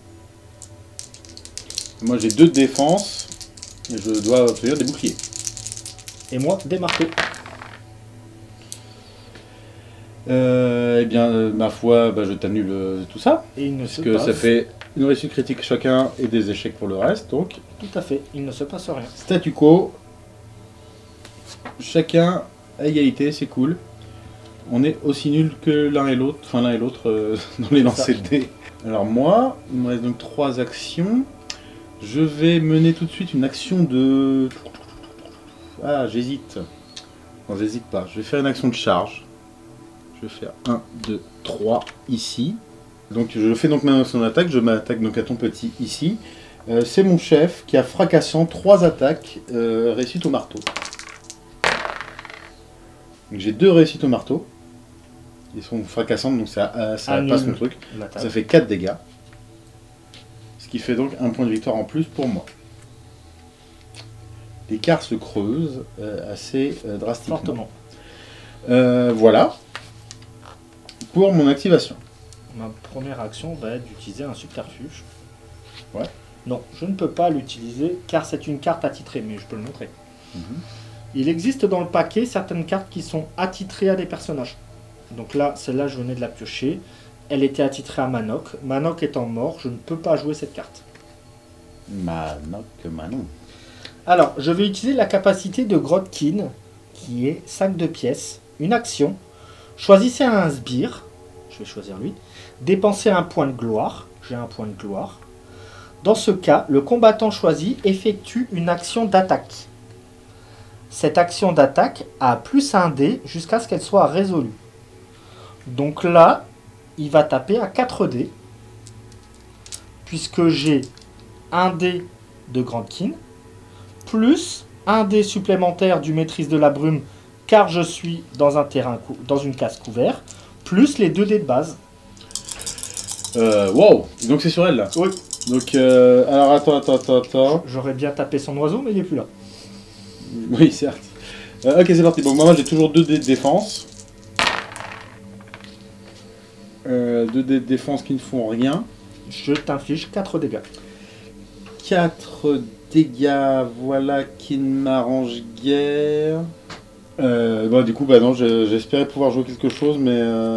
Moi j'ai 2 de défense et je dois obtenir des boucliers. Et moi des marteaux. Eh bien, ma foi, bah, je t'annule tout ça. Et il ne Parce se que passe... ça fait une réussite critique chacun et des échecs pour le reste. Donc, Tout à fait, il ne se passe rien. statu quo. Chacun à égalité, c'est cool. On est aussi nuls que l'un et l'autre, enfin l'un et l'autre dans les lancers de dés. Alors moi, il me reste donc 3 actions. Je vais mener tout de suite une action de... Ah, j'hésite. Non, j'hésite pas. Je vais faire une action de charge. Je vais faire 1, 2, 3 ici. Donc je fais donc ma action d'attaque. Je m'attaque donc à ton petit ici. C'est mon chef qui a fracassant 3 attaques réussites au marteau. Donc j'ai 2 réussites au marteau. Ils sont fracassantes, donc ça passe mon truc. Ça fait 4 dégâts. Ce qui fait donc un point de victoire en plus pour moi. L'écart se creuse assez drastiquement. Fortement. Voilà. Pour mon activation. Ma première action va être d'utiliser un subterfuge. Ouais. Non, je ne peux pas l'utiliser car c'est une carte attitrée, mais je peux le montrer. Il existe dans le paquet certaines cartes qui sont attitrées à des personnages. Donc là, celle-là, je venais de la piocher. Elle était attitrée à Manok. Manok étant mort, je ne peux pas jouer cette carte. Manon. Alors, je vais utiliser la capacité de Grotkin, qui est 5 de pièces. Une action. Choisissez un sbire. Je vais choisir lui. Dépensez un point de gloire. J'ai un point de gloire. Dans ce cas, le combattant choisi effectue une action d'attaque. Cette action d'attaque a plus un dé jusqu'à ce qu'elle soit résolue. Donc là, il va taper à 4 dés. Puisque j'ai un dé de Grandkin, plus un dé supplémentaire du maîtrise de la brume, car je suis dans un terrain dans une case couvert, plus les 2 dés de base. Wow. Donc c'est sur elle là. Oui. Donc alors attends. J'aurais bien tapé son oiseau, mais il n'est plus là. Oui, certes. Ok, c'est parti. Bon, moi j'ai toujours 2 dés de défense. 2 dés de défense qui ne font rien. Je t'inflige 4 dégâts. 4 dégâts, voilà qui ne m'arrange guère. Bah, du coup, bah non, j'espérais pouvoir jouer quelque chose, mais...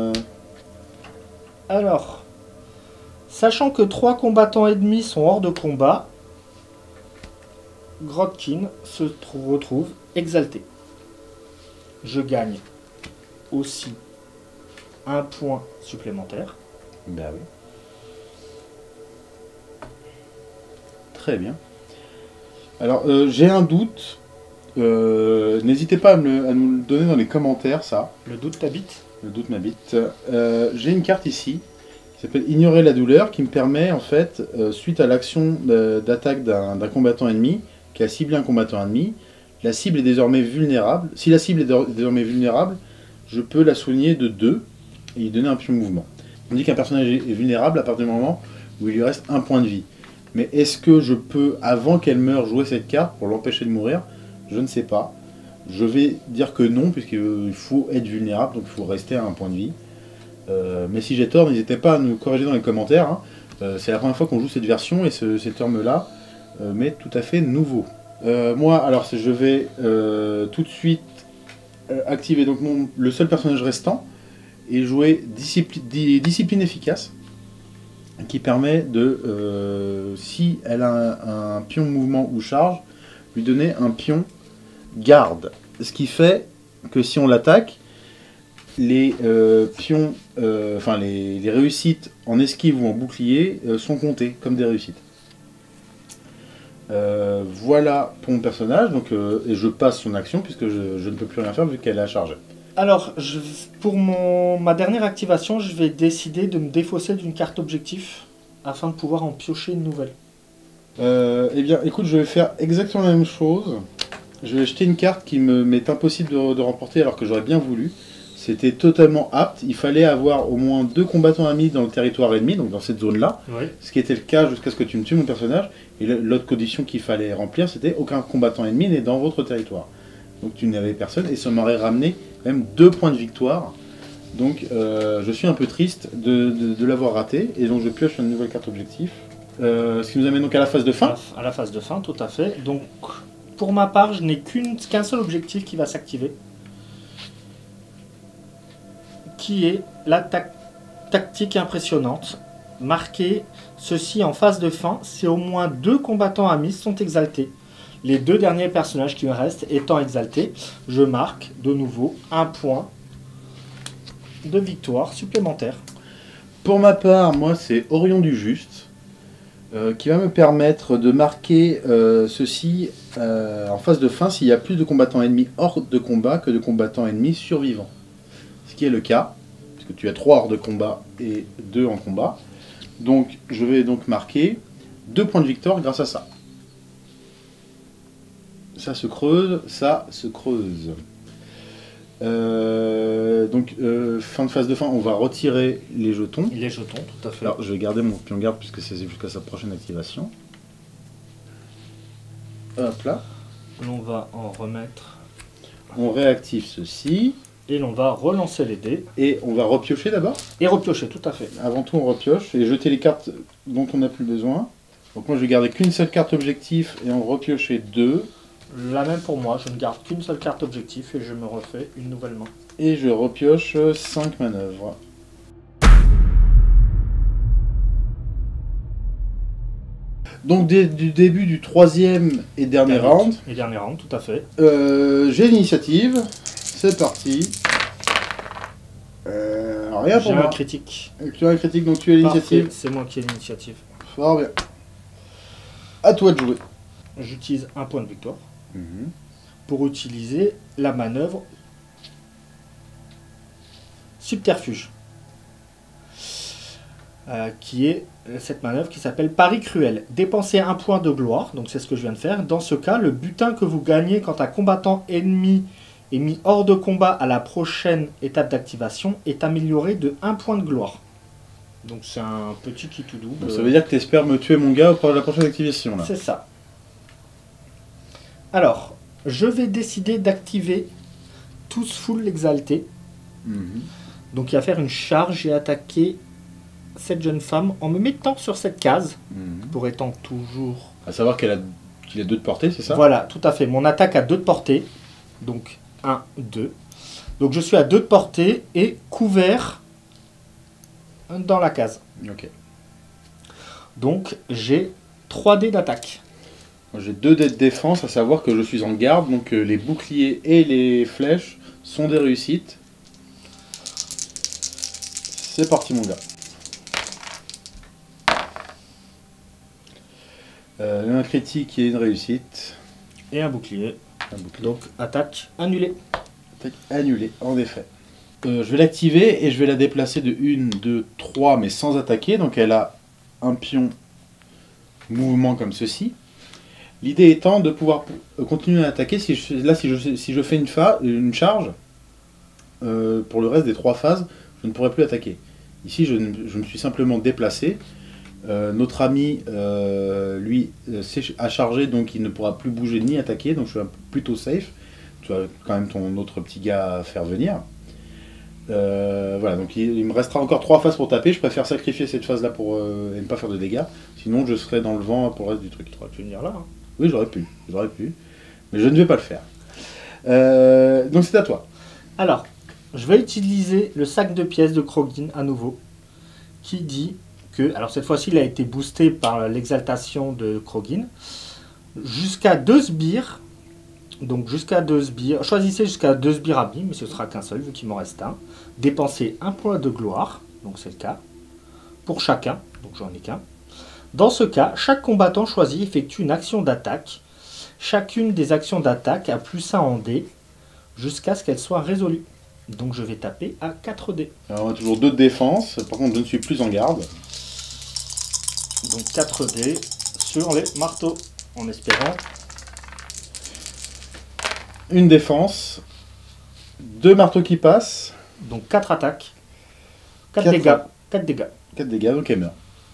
Alors, sachant que 3 combattants ennemis sont hors de combat, Grotkin se retrouve exalté. Je gagne aussi un point supplémentaire. Bah oui. Très bien. Alors, j'ai un doute. N'hésitez pas à nous le donner dans les commentaires, ça. Le doute t'habite. Le doute m'habite. J'ai une carte ici qui s'appelle Ignorer la douleur, qui me permet, en fait, suite à l'action d'attaque d'un combattant ennemi, qui a ciblé un combattant ennemi, la cible est désormais vulnérable. Si la cible est désormais vulnérable, je peux la soigner de 2 et lui donner un pion de mouvement. On dit qu'un personnage est vulnérable à partir du moment où il lui reste un point de vie. Mais est-ce que je peux, avant qu'elle meure, jouer cette carte pour l'empêcher de mourir? Je ne sais pas. Je vais dire que non, puisqu'il faut être vulnérable, donc il faut rester à un point de vie. Mais si j'ai tort, n'hésitez pas à nous corriger dans les commentaires. Hein. C'est la première fois qu'on joue cette version, et ce terme-là m'est tout à fait nouveau. Moi, alors, je vais tout de suite activer donc le seul personnage restant, et jouer discipline efficace, qui permet de, si elle a un pion mouvement ou charge, lui donner un pion garde. Ce qui fait que si on l'attaque, les pions, enfin les réussites en esquive ou en bouclier sont comptées comme des réussites. Voilà pour mon personnage, donc, et je passe son action puisque je ne peux plus rien faire vu qu'elle est à charge. Alors, pour ma dernière activation, je vais décider de me défausser d'une carte objectif afin de pouvoir en piocher une nouvelle. Eh bien, écoute, je vais faire exactement la même chose. Je vais jeter une carte qui m'est impossible de remporter alors que j'aurais bien voulu. C'était totalement apte. Il fallait avoir au moins 2 combattants amis dans le territoire ennemi, donc dans cette zone-là. Oui. Ce qui était le cas jusqu'à ce que tu me tues, mon personnage. Et l'autre condition qu'il fallait remplir, c'était aucun combattant ennemi n'est dans votre territoire. Donc tu n'avais personne et ça m'aurait ramené même 2 points de victoire. Donc je suis un peu triste de l'avoir raté. Et donc je pioche une nouvelle carte objectif. Ce qui nous amène donc à la phase de fin. À la phase de fin, tout à fait. Donc, pour ma part, je n'ai qu'un seul objectif qui va s'activer. qui est la tactique impressionnante. Marquez ceci en phase de fin, si au moins 2 combattants amis sont exaltés. Les 2 derniers personnages qui me restent étant exaltés, je marque de nouveau un point de victoire supplémentaire. Pour ma part, moi c'est Orion du Juste, qui va me permettre de marquer ceci en phase de fin s'il y a plus de combattants ennemis hors de combat que de combattants ennemis survivants. Ce qui est le cas, puisque tu as 3 hors de combat et 2 en combat. Donc je vais donc marquer 2 points de victoire grâce à ça. Ça se creuse, ça se creuse. Fin de phase de fin, on va retirer les jetons. Les jetons, tout à fait. Alors je vais garder mon pion garde puisque c'est jusqu'à sa prochaine activation. Hop là. L'on va en remettre. On réactive ceci. Et l'on va relancer les dés. Et on va repiocher d'abord. Et repiocher, tout à fait. Avant tout, on repioche et jeter les cartes dont on n'a plus besoin. Donc moi, je vais garder qu'une seule carte objectif et en repiocher 2. La même pour moi, je ne garde qu'une seule carte objectif et je me refais une nouvelle main. Et je repioche 5 manœuvres. Donc du début du 3e et dernier round. Et dernier round, tout à fait. J'ai l'initiative. C'est parti. Rien pour J'ai moi. un critique. Tu as un critique, donc tu as l'initiative. C'est moi qui ai l'initiative. Fort bien. À toi de jouer. J'utilise un point de victoire pour utiliser la manœuvre subterfuge. Qui est cette manœuvre qui s'appelle Pari Cruel. Dépensez un point de gloire, donc c'est ce que je viens de faire. Dans ce cas, le butin que vous gagnez quand un combattant ennemi est mis hors de combat à la prochaine étape d'activation est amélioré de 1 point de gloire. Donc c'est un petit qui tout double. Donc, ça veut dire que tu espères me tuer mon gars pour la prochaine activation là. C'est ça. Alors, je vais décider d'activer tous full exalté. Donc il va faire une charge et attaquer cette jeune femme en me mettant sur cette case, pour étant toujours... À savoir qu'il a 2 de portée, c'est ça? Voilà, tout à fait. Mon attaque a 2 de portée. Donc 1, 2. Donc je suis à 2 de portée et couvert dans la case. Ok. Donc j'ai 3 dés d'attaque. J'ai 2 dés de défense, à savoir que je suis en garde, donc les boucliers et les flèches sont des réussites. C'est parti mon gars. Un critique et une réussite. Et un bouclier. Un bouclier. Donc attaque annulée. Attaque annulée, en effet. Je vais l'activer et je vais la déplacer de 1, 2, 3, mais sans attaquer. Donc elle a un pion mouvement comme ceci. L'idée étant de pouvoir continuer à attaquer si je fais une charge, pour le reste des 3 phases, je ne pourrai plus attaquer. Ici, je me suis simplement déplacé. Notre ami, lui, a chargé, donc il ne pourra plus bouger ni attaquer, donc je suis plutôt safe. Tu as quand même ton autre petit gars à faire venir. Voilà, donc il me restera encore 3 phases pour taper. Je préfère sacrifier cette phase-là pour et ne pas faire de dégâts. Sinon, je serai dans le vent pour le reste du truc. Tu aurais pu venir là. Hein. Oui, j'aurais pu. Mais je ne vais pas le faire. Donc c'est à toi. Alors, je vais utiliser le sac de pièces de Krogin à nouveau, qui dit que, alors cette fois-ci, il a été boosté par l'exaltation de Krogin, jusqu'à 2 sbires. Donc jusqu'à 2 sbires, choisissez jusqu'à 2 sbires amis, mais ce sera qu'un seul vu qu'il m'en reste un. Dépensez 1 point de gloire, donc c'est le cas, pour chacun, donc j'en ai qu'un. Dans ce cas, chaque combattant choisi effectue une action d'attaque. Chacune des actions d'attaque a +1 en dés, jusqu'à ce qu'elle soit résolue. Donc je vais taper à 4 dés. Alors on a toujours 2 de défense, par contre je ne suis plus en garde. Donc 4 dés sur les marteaux, en espérant... Une défense, 2 marteaux qui passent. Donc 4 attaques, 4 dégâts. 4 dégâts. 4 dégâts, donc elle meurt.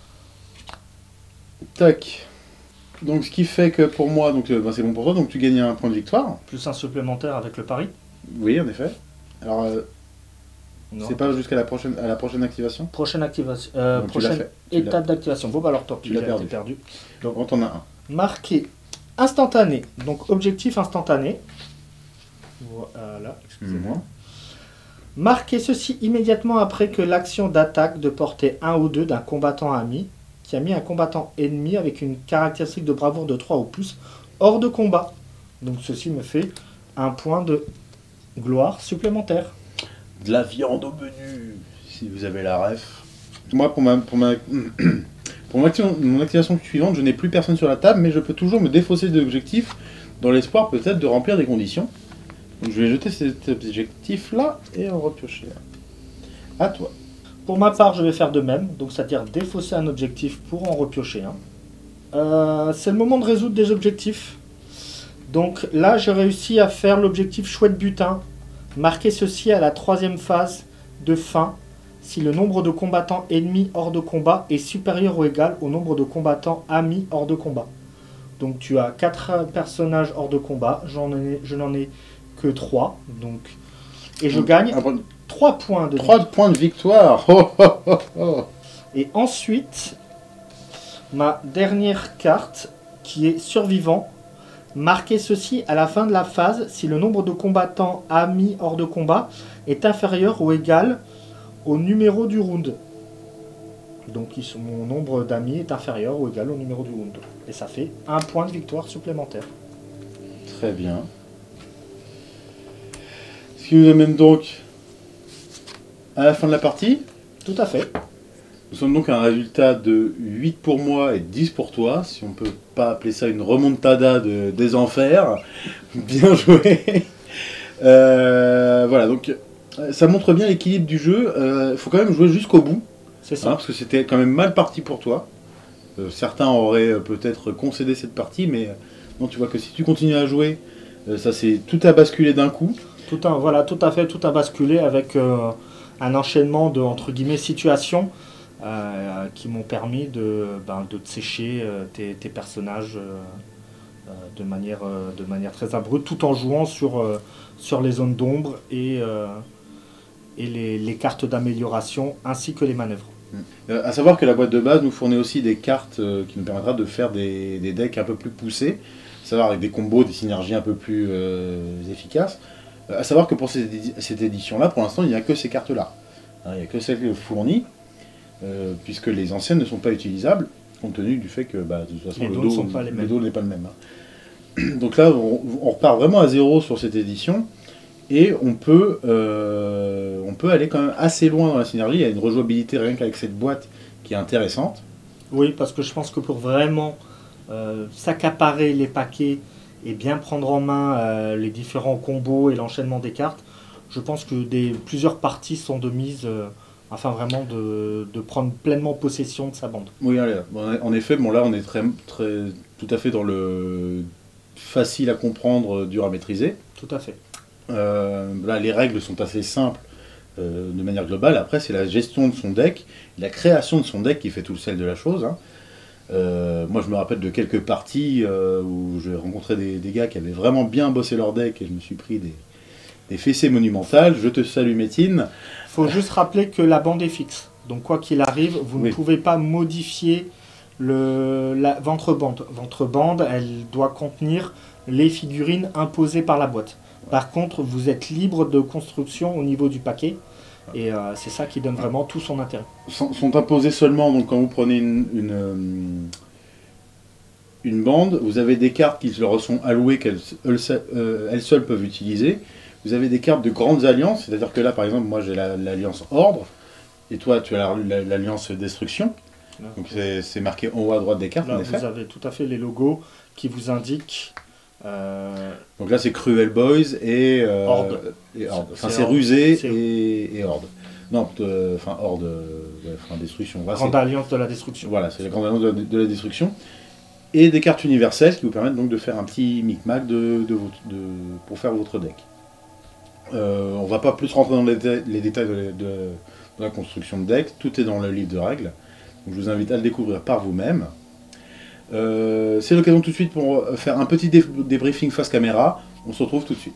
Tac. Donc ce qui fait que pour moi, donc c'est bon pour toi, donc tu gagnes un point de victoire. Plus un supplémentaire avec le pari. Oui, en effet. Alors, c'est pas jusqu'à la prochaine activation. Prochaine activation. Donc, prochaine étape d'activation. Bon, bah alors toi, tu l'as perdu. Donc on en a un. Marqué instantané. Donc objectif instantané. Voilà, excusez-moi. Marquez ceci immédiatement après que l'action d'attaque de portée 1 ou 2 d'un combattant ami qui a mis un combattant ennemi avec une caractéristique de bravoure de 3 ou plus hors de combat. Donc ceci me fait un point de gloire supplémentaire. De la viande au menu, si vous avez la ref. Moi, pour mon activation suivante, je n'ai plus personne sur la table, mais je peux toujours me défausser de l'objectif dans l'espoir peut-être de remplir des conditions. Donc je vais jeter cet objectif-là et en repiocher un. À toi. Pour ma part, je vais faire de même, donc c'est-à-dire défausser un objectif pour en repiocher un. C'est le moment de résoudre des objectifs. Donc là, j'ai réussi à faire l'objectif chouette butin. Marquez ceci à la 3e phase de fin si le nombre de combattants ennemis hors de combat est supérieur ou égal au nombre de combattants amis hors de combat. Donc tu as 4 personnages hors de combat, je n'en ai que 3. Donc, et je gagne 3 points de 3 points de victoire. Oh, oh, oh, oh. Et ensuite, ma dernière carte qui est survivant. Marquez ceci à la fin de la phase si le nombre de combattants amis hors de combat est inférieur ou égal au numéro du round. Donc mon nombre d'amis est inférieur ou égal au numéro du round. Et ça fait un point de victoire supplémentaire. Très bien. Ce qui nous amène donc à la fin de la partie. Tout à fait. Nous sommes donc à un résultat de 8 pour moi et 10 pour toi, si on ne peut pas appeler ça une remontada des enfers. Bien joué. Voilà, donc ça montre bien l'équilibre du jeu. Il faut quand même jouer jusqu'au bout. C'est ça. Parce que c'était quand même mal parti pour toi. Certains auraient peut-être concédé cette partie, mais non, tu vois que si tu continues à jouer, tout a basculé d'un coup. Voilà, tout à fait, tout a basculé avec un enchaînement de, entre guillemets, situations qui m'ont permis de te sécher tes personnages de manière très abrupte, tout en jouant sur les zones d'ombre et les cartes d'amélioration ainsi que les manœuvres. À savoir que la boîte de base nous fournit aussi des cartes qui nous permettra de faire des decks un peu plus poussés, à savoir avec des combos, des synergies un peu plus efficaces. À savoir que pour cette édition-là, pour l'instant, il n'y a que ces cartes-là. Il n'y a que celles fournies, puisque les anciennes ne sont pas utilisables, compte tenu du fait que de toute façon, le dos n'est pas le même. Hein. Donc là, on repart vraiment à zéro sur cette édition, et on peut aller quand même assez loin dans la synergie. Il y a une rejouabilité rien qu'avec cette boîte qui est intéressante. Oui, parce que je pense que pour vraiment s'accaparer les paquets et bien prendre en main les différents combos et l'enchaînement des cartes, je pense que plusieurs parties sont de mise afin vraiment de prendre pleinement possession de sa bande. Oui, allez, en effet, là on est tout à fait dans le facile à comprendre, dur à maîtriser. Tout à fait. Là les règles sont assez simples de manière globale. Après c'est la gestion de son deck, la création de son deck qui fait tout le sel de la chose. Hein. Moi je me rappelle de quelques parties où j'ai rencontré des gars qui avaient vraiment bien bossé leur deck et je me suis pris des fessées monumentales. Je te salue Métine. Il faut juste rappeler que la bande est fixe. Donc quoi qu'il arrive, vous ne pouvez pas modifier votre bande. Votre bande, elle doit contenir les figurines imposées par la boîte. Par contre, vous êtes libre de construction au niveau du paquet. Et c'est ça qui donne vraiment tout son intérêt. Sont imposés seulement, donc quand vous prenez une bande, vous avez des cartes qui leur sont allouées qu'elles seules peuvent utiliser. Vous avez des cartes de grandes alliances, c'est-à-dire que là par exemple, moi j'ai l'alliance Ordre, et toi tu as l'alliance Destruction. Là, donc c'est marqué en haut à droite des cartes. Là, en effet. Vous avez tout à fait les logos qui vous indiquent. Donc là c'est Cruel Boys et Horde. Enfin c'est Rusé et Horde. Non, Horde, Destruction. Grande Alliance de la Destruction. Voilà, c'est la Grande Alliance de la Destruction. Et des cartes universelles qui vous permettent donc de faire un petit micmac pour faire votre deck. On va pas plus rentrer dans les détails de la construction de deck, tout est dans le livre de règles. Donc je vous invite à le découvrir par vous-même. C'est l'occasion tout de suite pour faire un petit débriefing face caméra. On se retrouve tout de suite.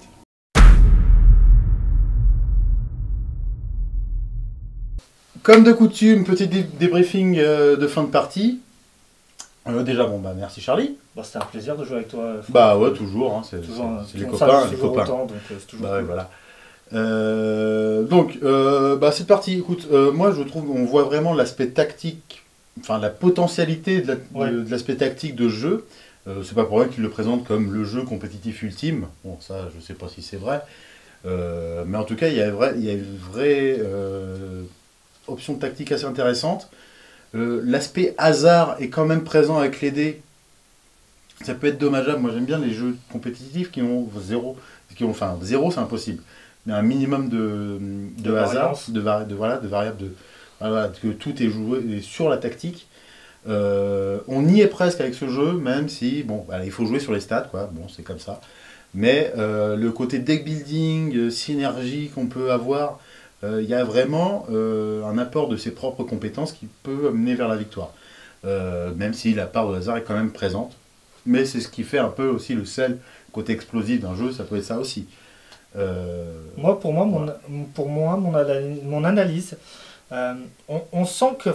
Comme de coutume, petit débriefing de fin de partie. Déjà, merci Charlie. C'était un plaisir de jouer avec toi. Ouais, toujours. Hein, c'est les copains. Autant, donc c'est toujours cool. Voilà. Bah, c'est parti. Écoute, moi je trouve on voit vraiment l'aspect tactique, enfin la potentialité de l'aspect tactique de ce jeu. C'est pas pour rien qu'ils le présentent comme le jeu compétitif ultime. Bon, ça, je sais pas si c'est vrai. Mais en tout cas, il y a une vraie option tactique assez intéressante. L'aspect hasard est quand même présent avec les dés. Ça peut être dommageable. Moi, j'aime bien les jeux compétitifs qui ont zéro. Enfin, zéro, c'est impossible. Mais un minimum de hasard, de variables, voilà, que tout est joué sur la tactique. On y est presque avec ce jeu, même si, bon, bah, il faut jouer sur les stats, quoi. Bon, c'est comme ça. Mais le côté deck building, synergie qu'on peut avoir, il y a vraiment un apport de ses propres compétences qui peut amener vers la victoire. Même si la part de hasard est quand même présente. Mais c'est ce qui fait un peu aussi le sel, côté explosif d'un jeu, ça peut être ça aussi. Pour moi, Voilà. mon analyse, on sent que,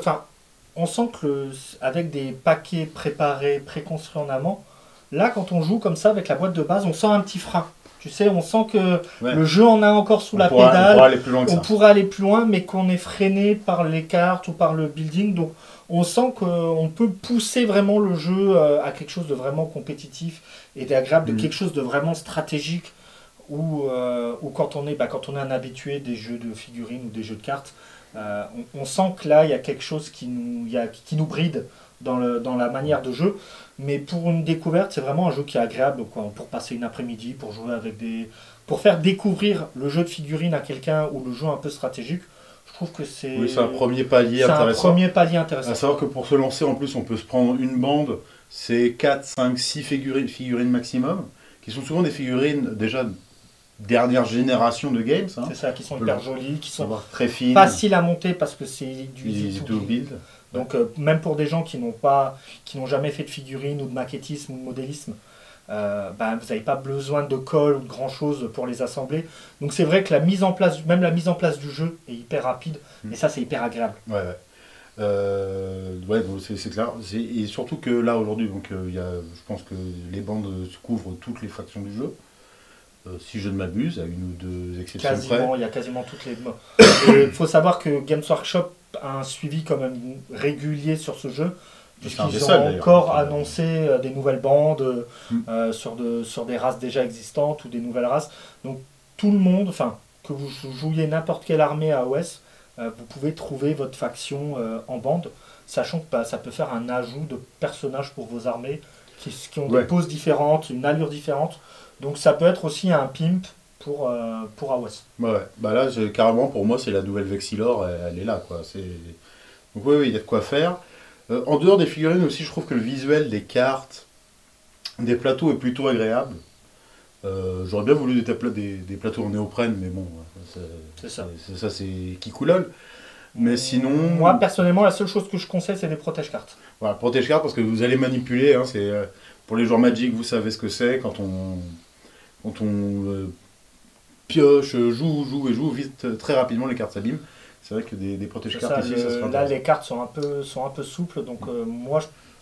avec des paquets préparés, préconstruits en amont, là, quand on joue comme ça avec la boîte de base, on sent un petit frein. Tu sais, on sent que Ouais. le jeu en a encore sous la On pourra pédale, aller plus loin que on ça. pourrait aller plus loin, mais qu'on est freiné par les cartes ou par le building. Donc, on sent qu'on peut pousser vraiment le jeu à quelque chose de vraiment compétitif et d'agréable, de Mhm. quelque chose de vraiment stratégique ou quand on est un habitué des jeux de figurines ou des jeux de cartes, on sent que là, il y a quelque chose qui nous bride dans la manière de jeu. Mais pour une découverte, c'est vraiment un jeu qui est agréable quoi, pour passer une après-midi, pour jouer avec pour faire découvrir le jeu de figurines à quelqu'un ou le jeu un peu stratégique. Je trouve que Oui, c'est un premier palier c'est un intéressant. premier palier À intéressant. savoir que pour se lancer, en plus, on peut se prendre une bande, c'est 4, 5, 6 figurines maximum, qui sont souvent des figurines déjà dernière génération de games. Hein. C'est ça, qui sont On peut hyper jolies, qui sont savoir très fines, faciles à monter parce que c'est du easy easy to to build. build. Ouais. Donc même pour des gens qui n'ont jamais fait de figurines ou de maquettisme ou de modélisme, vous n'avez pas besoin de colle ou de grand chose pour les assembler. Donc c'est vrai que même la mise en place du jeu est hyper rapide, et ça c'est hyper agréable. Ouais, ouais. Ouais, donc c'est clair. Et surtout que là, aujourd'hui, je pense que les bandes couvrent toutes les factions du jeu. Si je ne m'abuse, à une ou deux exceptions près. Il y a quasiment toutes les. Il faut savoir que Games Workshop a un suivi quand même régulier sur ce jeu, C'est un des puisqu'ils seuls, ont d'ailleurs. encore annoncé des nouvelles bandes Mm. sur des races déjà existantes ou des nouvelles races. Donc tout le monde, que vous jouiez n'importe quelle armée à OS, vous pouvez trouver votre faction en bande, sachant que ça peut faire un ajout de personnages pour vos armées qui ont des Ouais, poses différentes, une allure différente. Donc ça peut être aussi un pimp pour AOS. ouais, ouais. Bah là, carrément, pour moi, c'est la nouvelle Vexilor, elle est là, quoi. Donc oui, oui, il y a de quoi faire. En dehors des figurines aussi, je trouve que le visuel des cartes, des plateaux est plutôt agréable. J'aurais bien voulu des plateaux en néoprène, mais bon, C'est ça. c'est qui coulole. Mais sinon, Moi, personnellement, la seule chose que je conseille, c'est des protège-cartes. voilà, protège carte parce que vous allez manipuler. Hein, pour les joueurs Magic, vous savez ce que c'est quand on pioche, joue et joue vite, très rapidement les cartes s'abîment. C'est vrai que des protège C'est cartes ça, ici, ça serait là, intéressant. les cartes sont un peu souples, donc moi,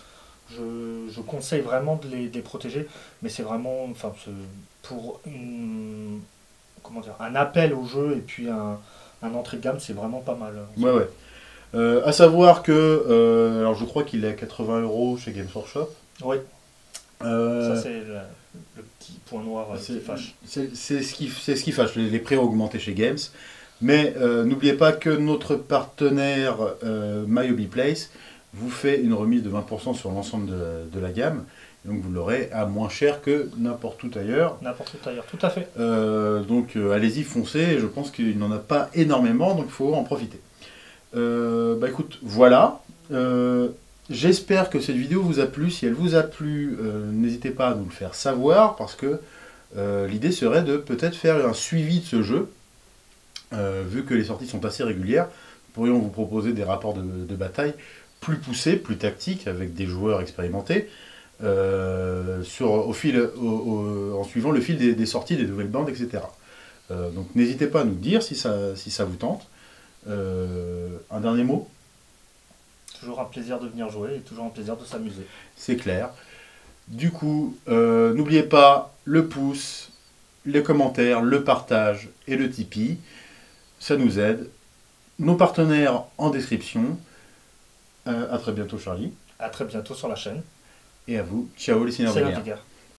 je conseille vraiment de les protéger, mais c'est vraiment, pour comment dire, un appel au jeu et puis un entrée de gamme, c'est vraiment pas mal. Ouais, ouais. À savoir que, alors je crois qu'il est à 80 € chez Games Workshop. Oui, Euh, ça c'est le petit point noir qui fâche. c'est ce qui fâche, les prix ont augmenté chez Games. Mais n'oubliez pas que notre partenaire My Hobby Place vous fait une remise de 20% sur l'ensemble de la gamme. Donc vous l'aurez à moins cher que n'importe où ailleurs. N'importe où ailleurs, tout à fait. Allez-y, foncez. Je pense qu'il n'en a pas énormément, donc il faut en profiter. Bah écoute, voilà. J'espère que cette vidéo vous a plu. Si elle vous a plu, n'hésitez pas à nous le faire savoir parce que l'idée serait de peut-être faire un suivi de ce jeu. Vu que les sorties sont assez régulières, nous pourrions vous proposer des rapports de bataille plus poussés, plus tactiques, avec des joueurs expérimentés, en suivant le fil des sorties des nouvelles bandes, etc. Donc n'hésitez pas à nous dire si ça vous tente. Un dernier mot, Toujours un plaisir de venir jouer et toujours un plaisir de s'amuser. c'est clair. Du coup, n'oubliez pas le pouce, les commentaires, le partage et le Tipeee. Ça nous aide. Nos partenaires en description. À très bientôt, Charlie. À très bientôt sur la chaîne. Et à vous. Ciao les C'est Cinévrières. Navigare.